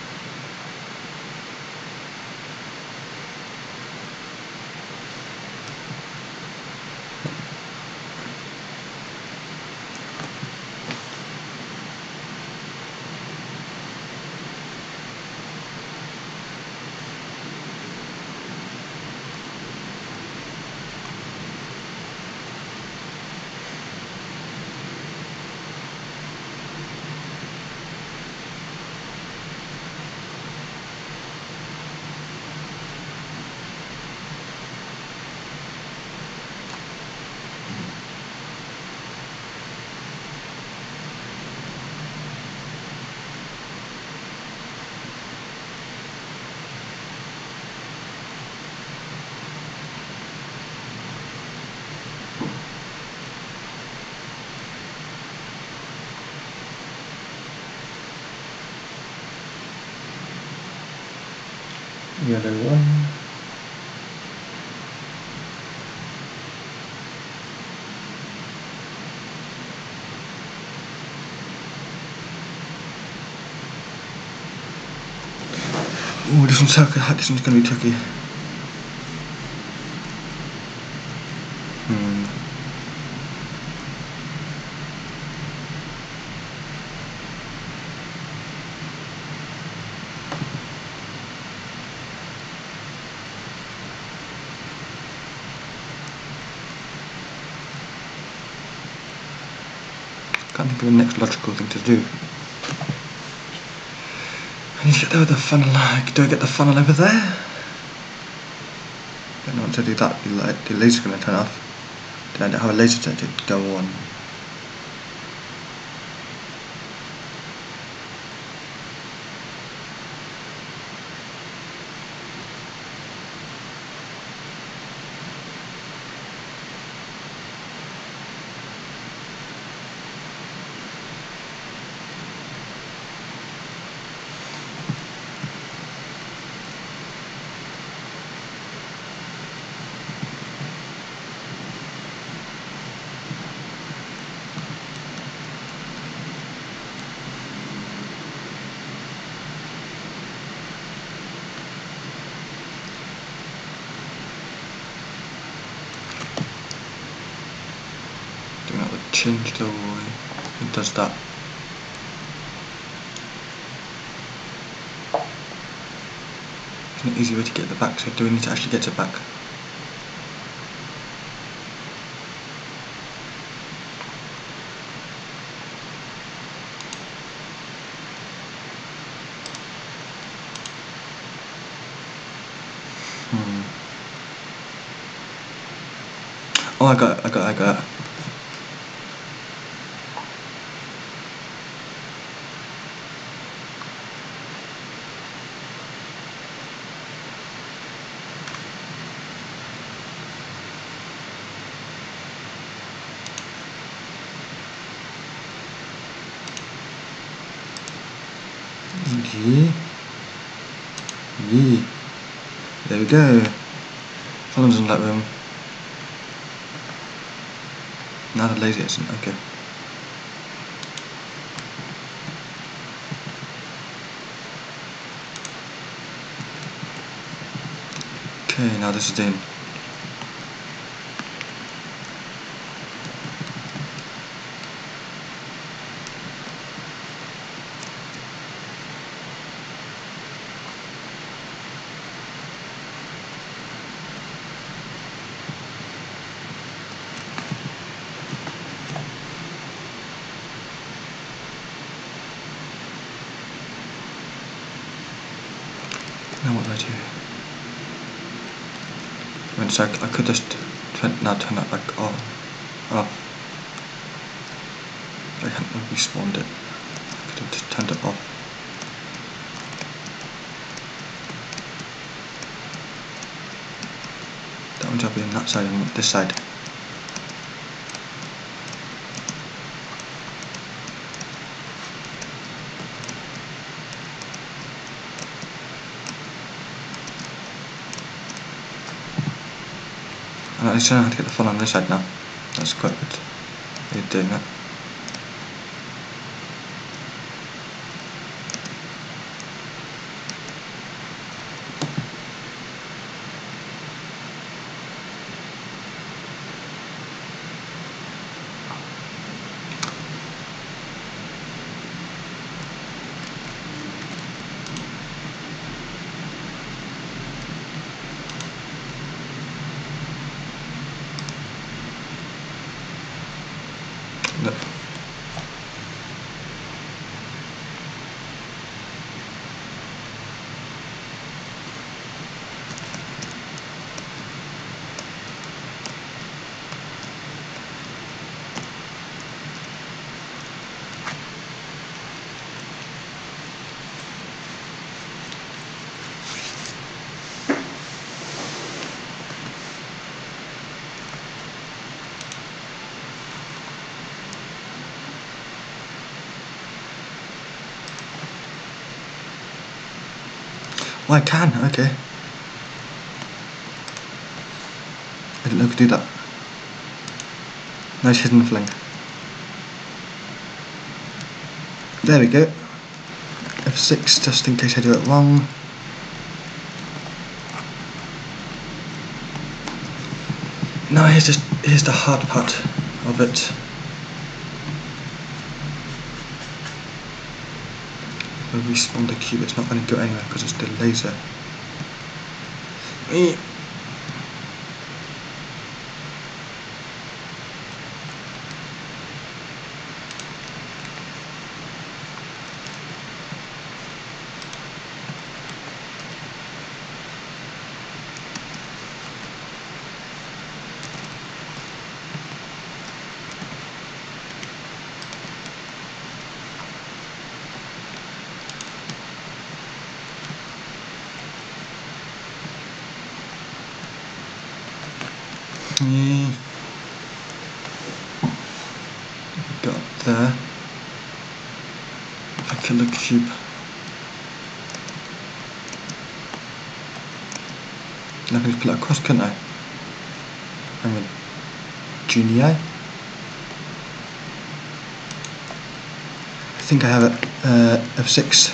[SPEAKER 1] Yellow one. Oh, this one's going to be tricky. Can't think of the next logical thing to do. I need to get there with the funnel. Do I get the funnel over there? Then once I do that, the laser's going to turn off. Then I don't have a laser to go on. Change the way it does that. It's an easy way to get the back, so do we need to actually get it back? Oh, I got it. Yeah. There we go. Columns in that room. Now the laser isn't okay. Okay, now this is in. Now what do I do? Wait a sec, I could just turn that back on. Off. I can't respawn it. I could have just turned it off. That one's up on that side and this side. And at least I know how to get the full on this side now. That's quite good. You're doing that. Look. Oh, I can, okay. I didn't know I could do that. Nice hidden fling. There we go. F6 just in case I do it wrong. Now here's the hard part of it. When we respawn the cube, it's not going to go anywhere because it's the laser. Got there. If I kill the cube. I can just pull it across, couldn't I? I'm a genie. I think I have it. F6.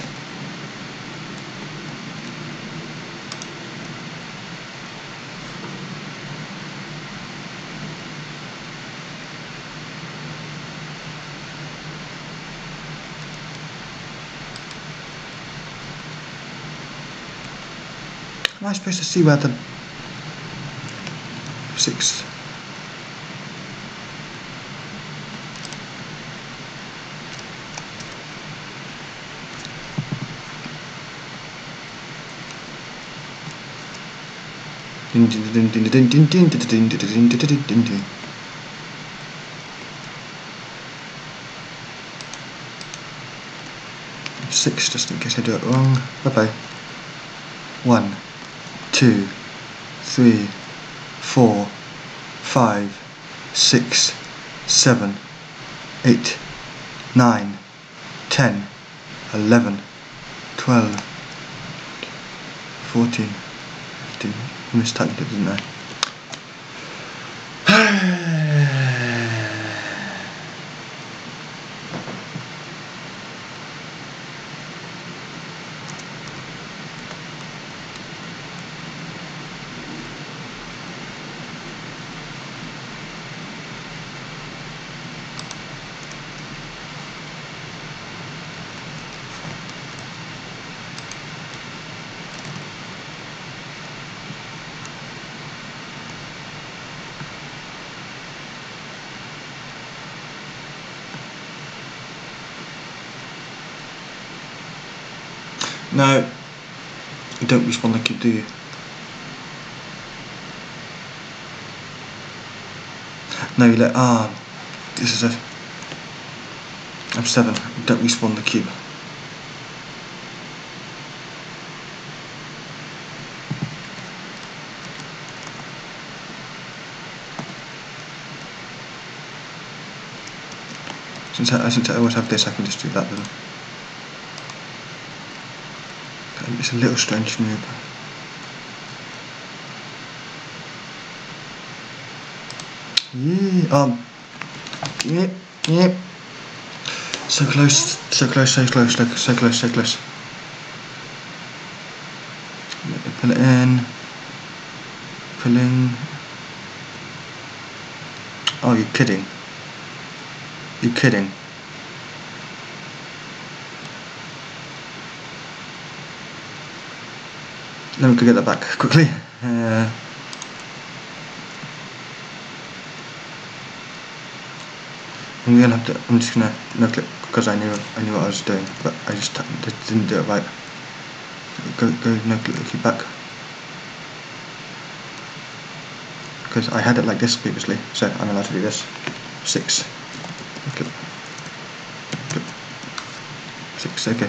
[SPEAKER 1] Am I supposed to see where the F6? Six, just in case I do it wrong. Bye-bye. 1, 2, 3, 4, 5, 6, 7, 8, 9, 10, 11, 12, 14, 15. I mistyped it, didn't I? No, you don't respawn like you do. No, you let, this is I'm 7, you don't respawn the cube. Since I always have this, I can just do that then. It's a little strange move. Yeah, yep. So close, so close, so close, so close, so close. Let me pull it in. Pulling. Oh, you're kidding. You're kidding. Let me go get that back quickly. I'm just gonna no clip because I knew what I was doing, but I just didn't do it right. Go no clip back because I had it like this previously, so I'm allowed to do this. 6. Clip. 6. Okay.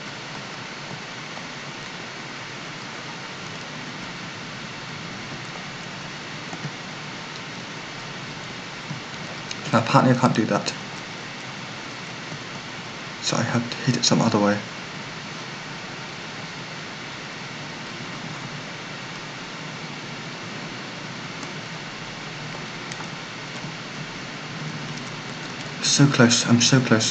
[SPEAKER 1] Now apparently I can't do that, so I have to hit it some other way. So close, I'm so close.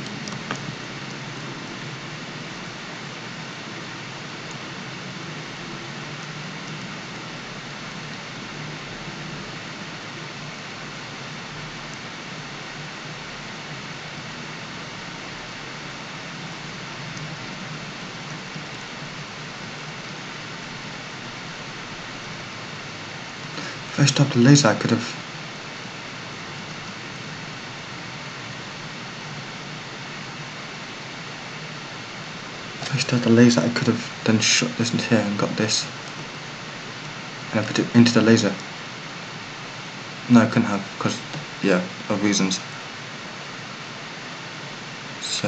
[SPEAKER 1] If I stopped the laser, I could have. If I stopped the laser, I could have then shot this into here and got this. And I put it into the laser. No, I couldn't have, because, yeah, of reasons. So,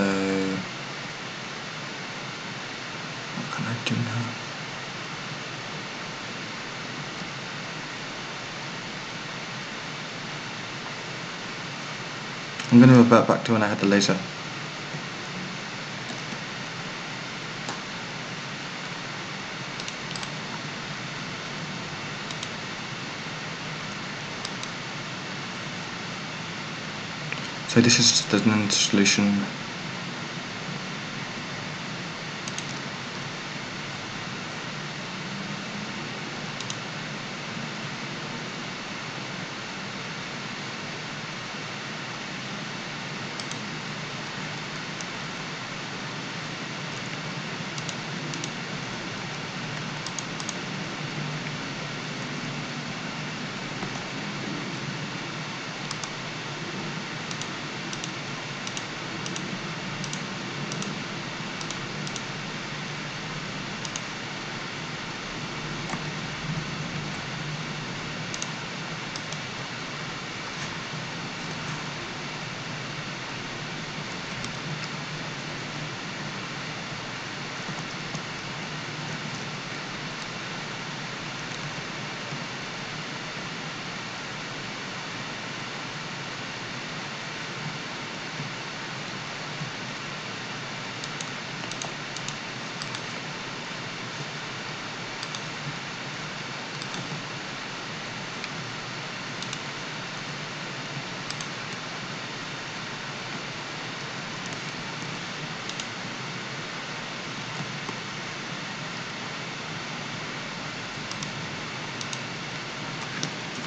[SPEAKER 1] what can I do now? I'm going to revert back to when I had the laser. So this is the solution.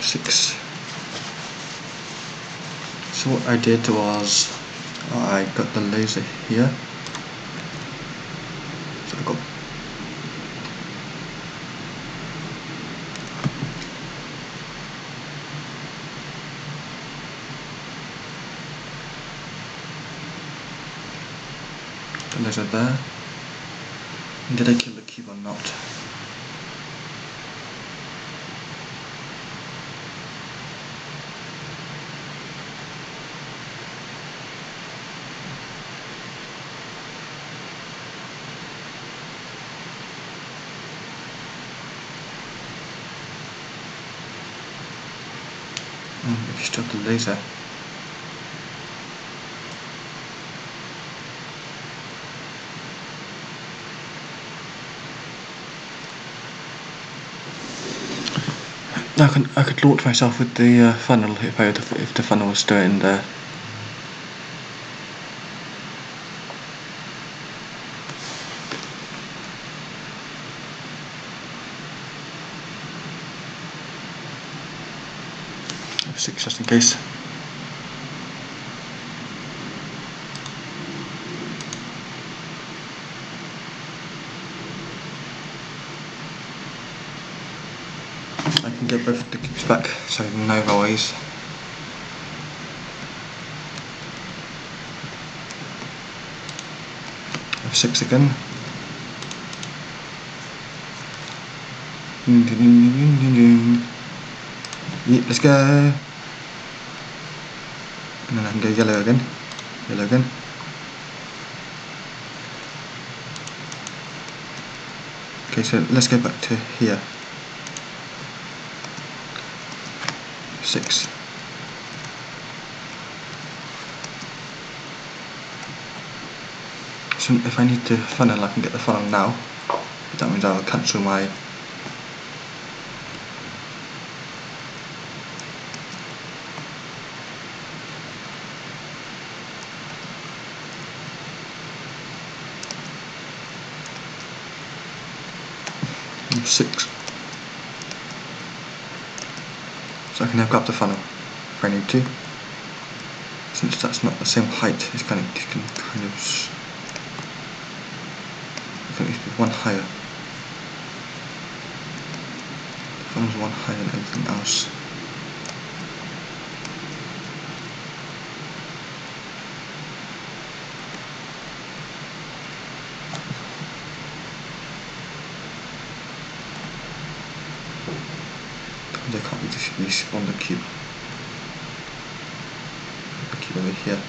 [SPEAKER 1] 6. So what I did was I got the laser here. So I got the laser there. And did I kill the cube or not? If you stop the laser, I could launch myself with the funnel if the funnel was still in there. F6 just in case. I can get both the cubes back, so no worries. F6 again. Yeah, let's go. And then I can go yellow again. Yellow again. Okay, so let's go back to here. 6. So if I need the funnel, I can get the funnel now. But that means I'll cancel my F6. So I can now grab the funnel if I need to. Since that's not the same height, it's kind of, you can kind of, I think it should be one higher. The funnel's one higher than everything else. They can't be just respawn the cube. The cube over here.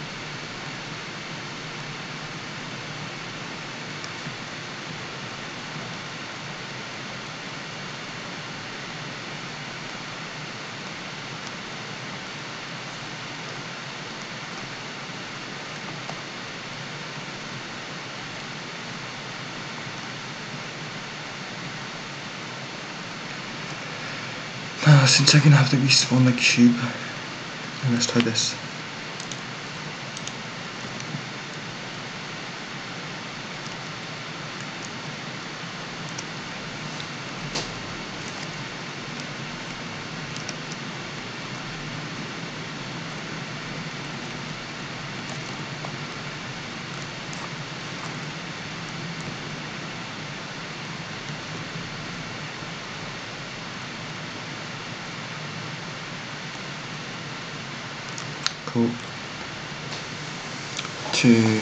[SPEAKER 1] Now, since I'm gonna have to respawn the cube, let's try this. Cool. 2.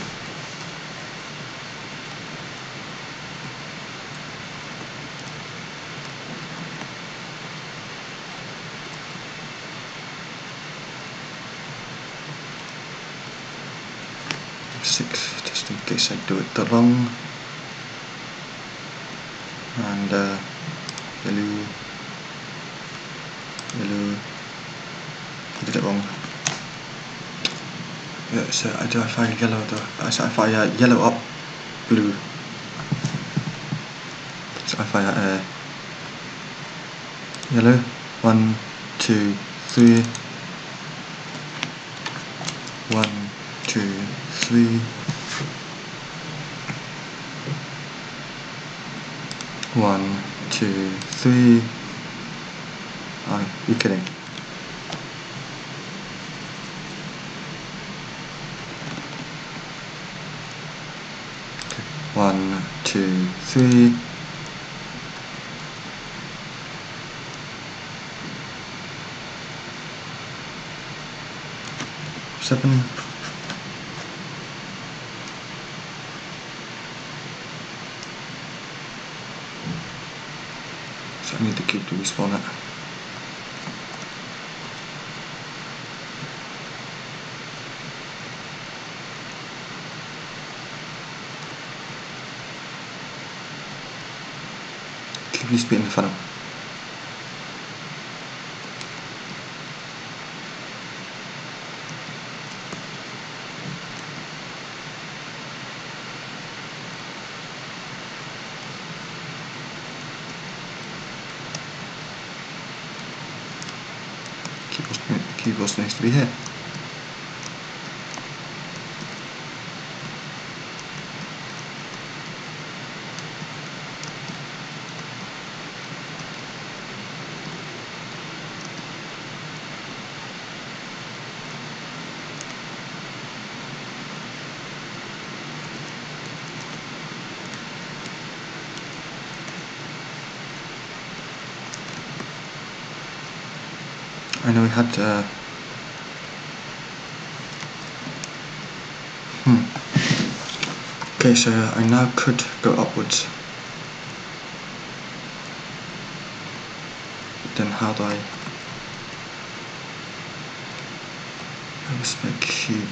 [SPEAKER 1] 6, just in case I do it the wrong. And yellow, yellow. I did it wrong. Yeah, so I fire yellow. I fire yellow up, blue. So I fire yellow. 1, 2, 3. 1, 2, 3. 1, 2, 3. Oh, you're kidding. 1, 2, 3. 7. So I need the cube to respawn it. Cube needs to be in the funnel. Cube also needs to be here. I know we had Okay, so I now could go upwards. But then how do I have a spare cube?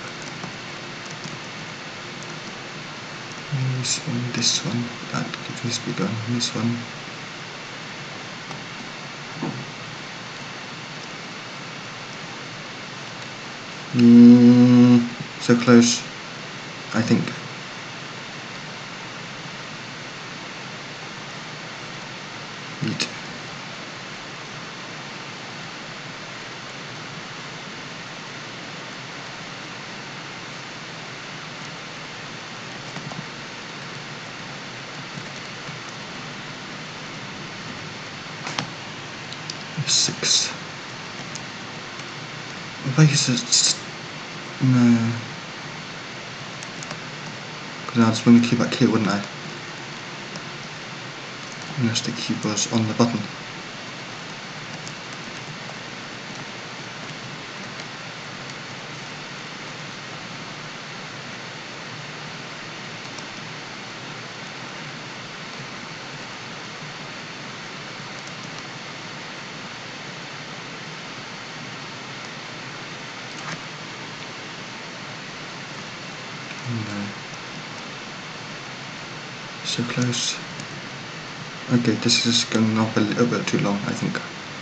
[SPEAKER 1] This one, that could just be going on this one. So close, I think. Neat. F6. If I use it, no. Because I'll just bring the cube back here, wouldn't I? Unless the cube was on the button. No. So close. Okay, this is going up a little bit too long, I think.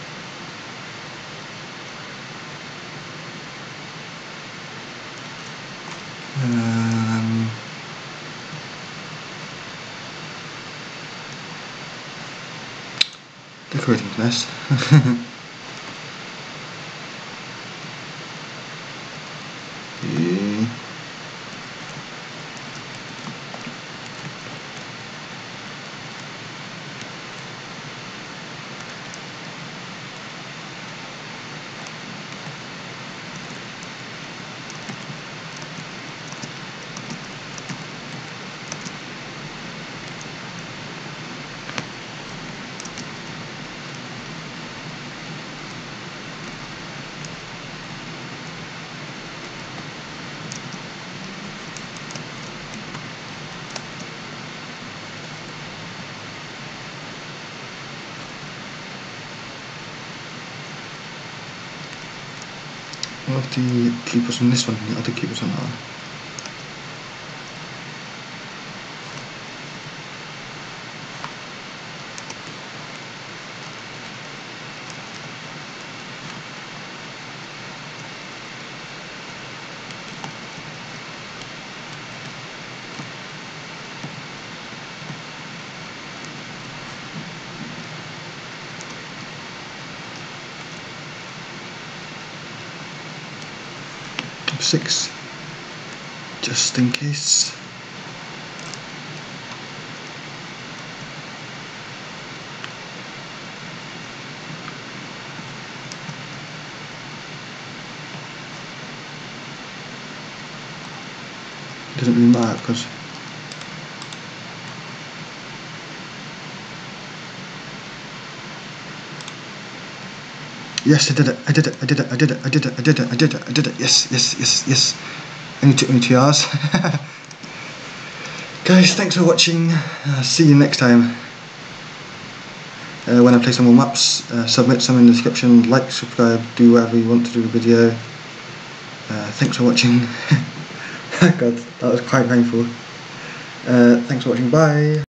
[SPEAKER 1] Decorating mess. What if the cube was on this one and the other cube was on that one? F6, just in case. Doesn't really matter because Yes, I did it. I did it. I did it. I did it. I did it. I did it. I did it. I did it. Yes, yes, yes, yes. Only took me 2 hours. Guys, thanks for watching. See you next time. When I play some more maps, submit some in the description. Like, subscribe, do whatever you want to do with the video. Thanks for watching. God, that was quite painful. Thanks for watching. Bye.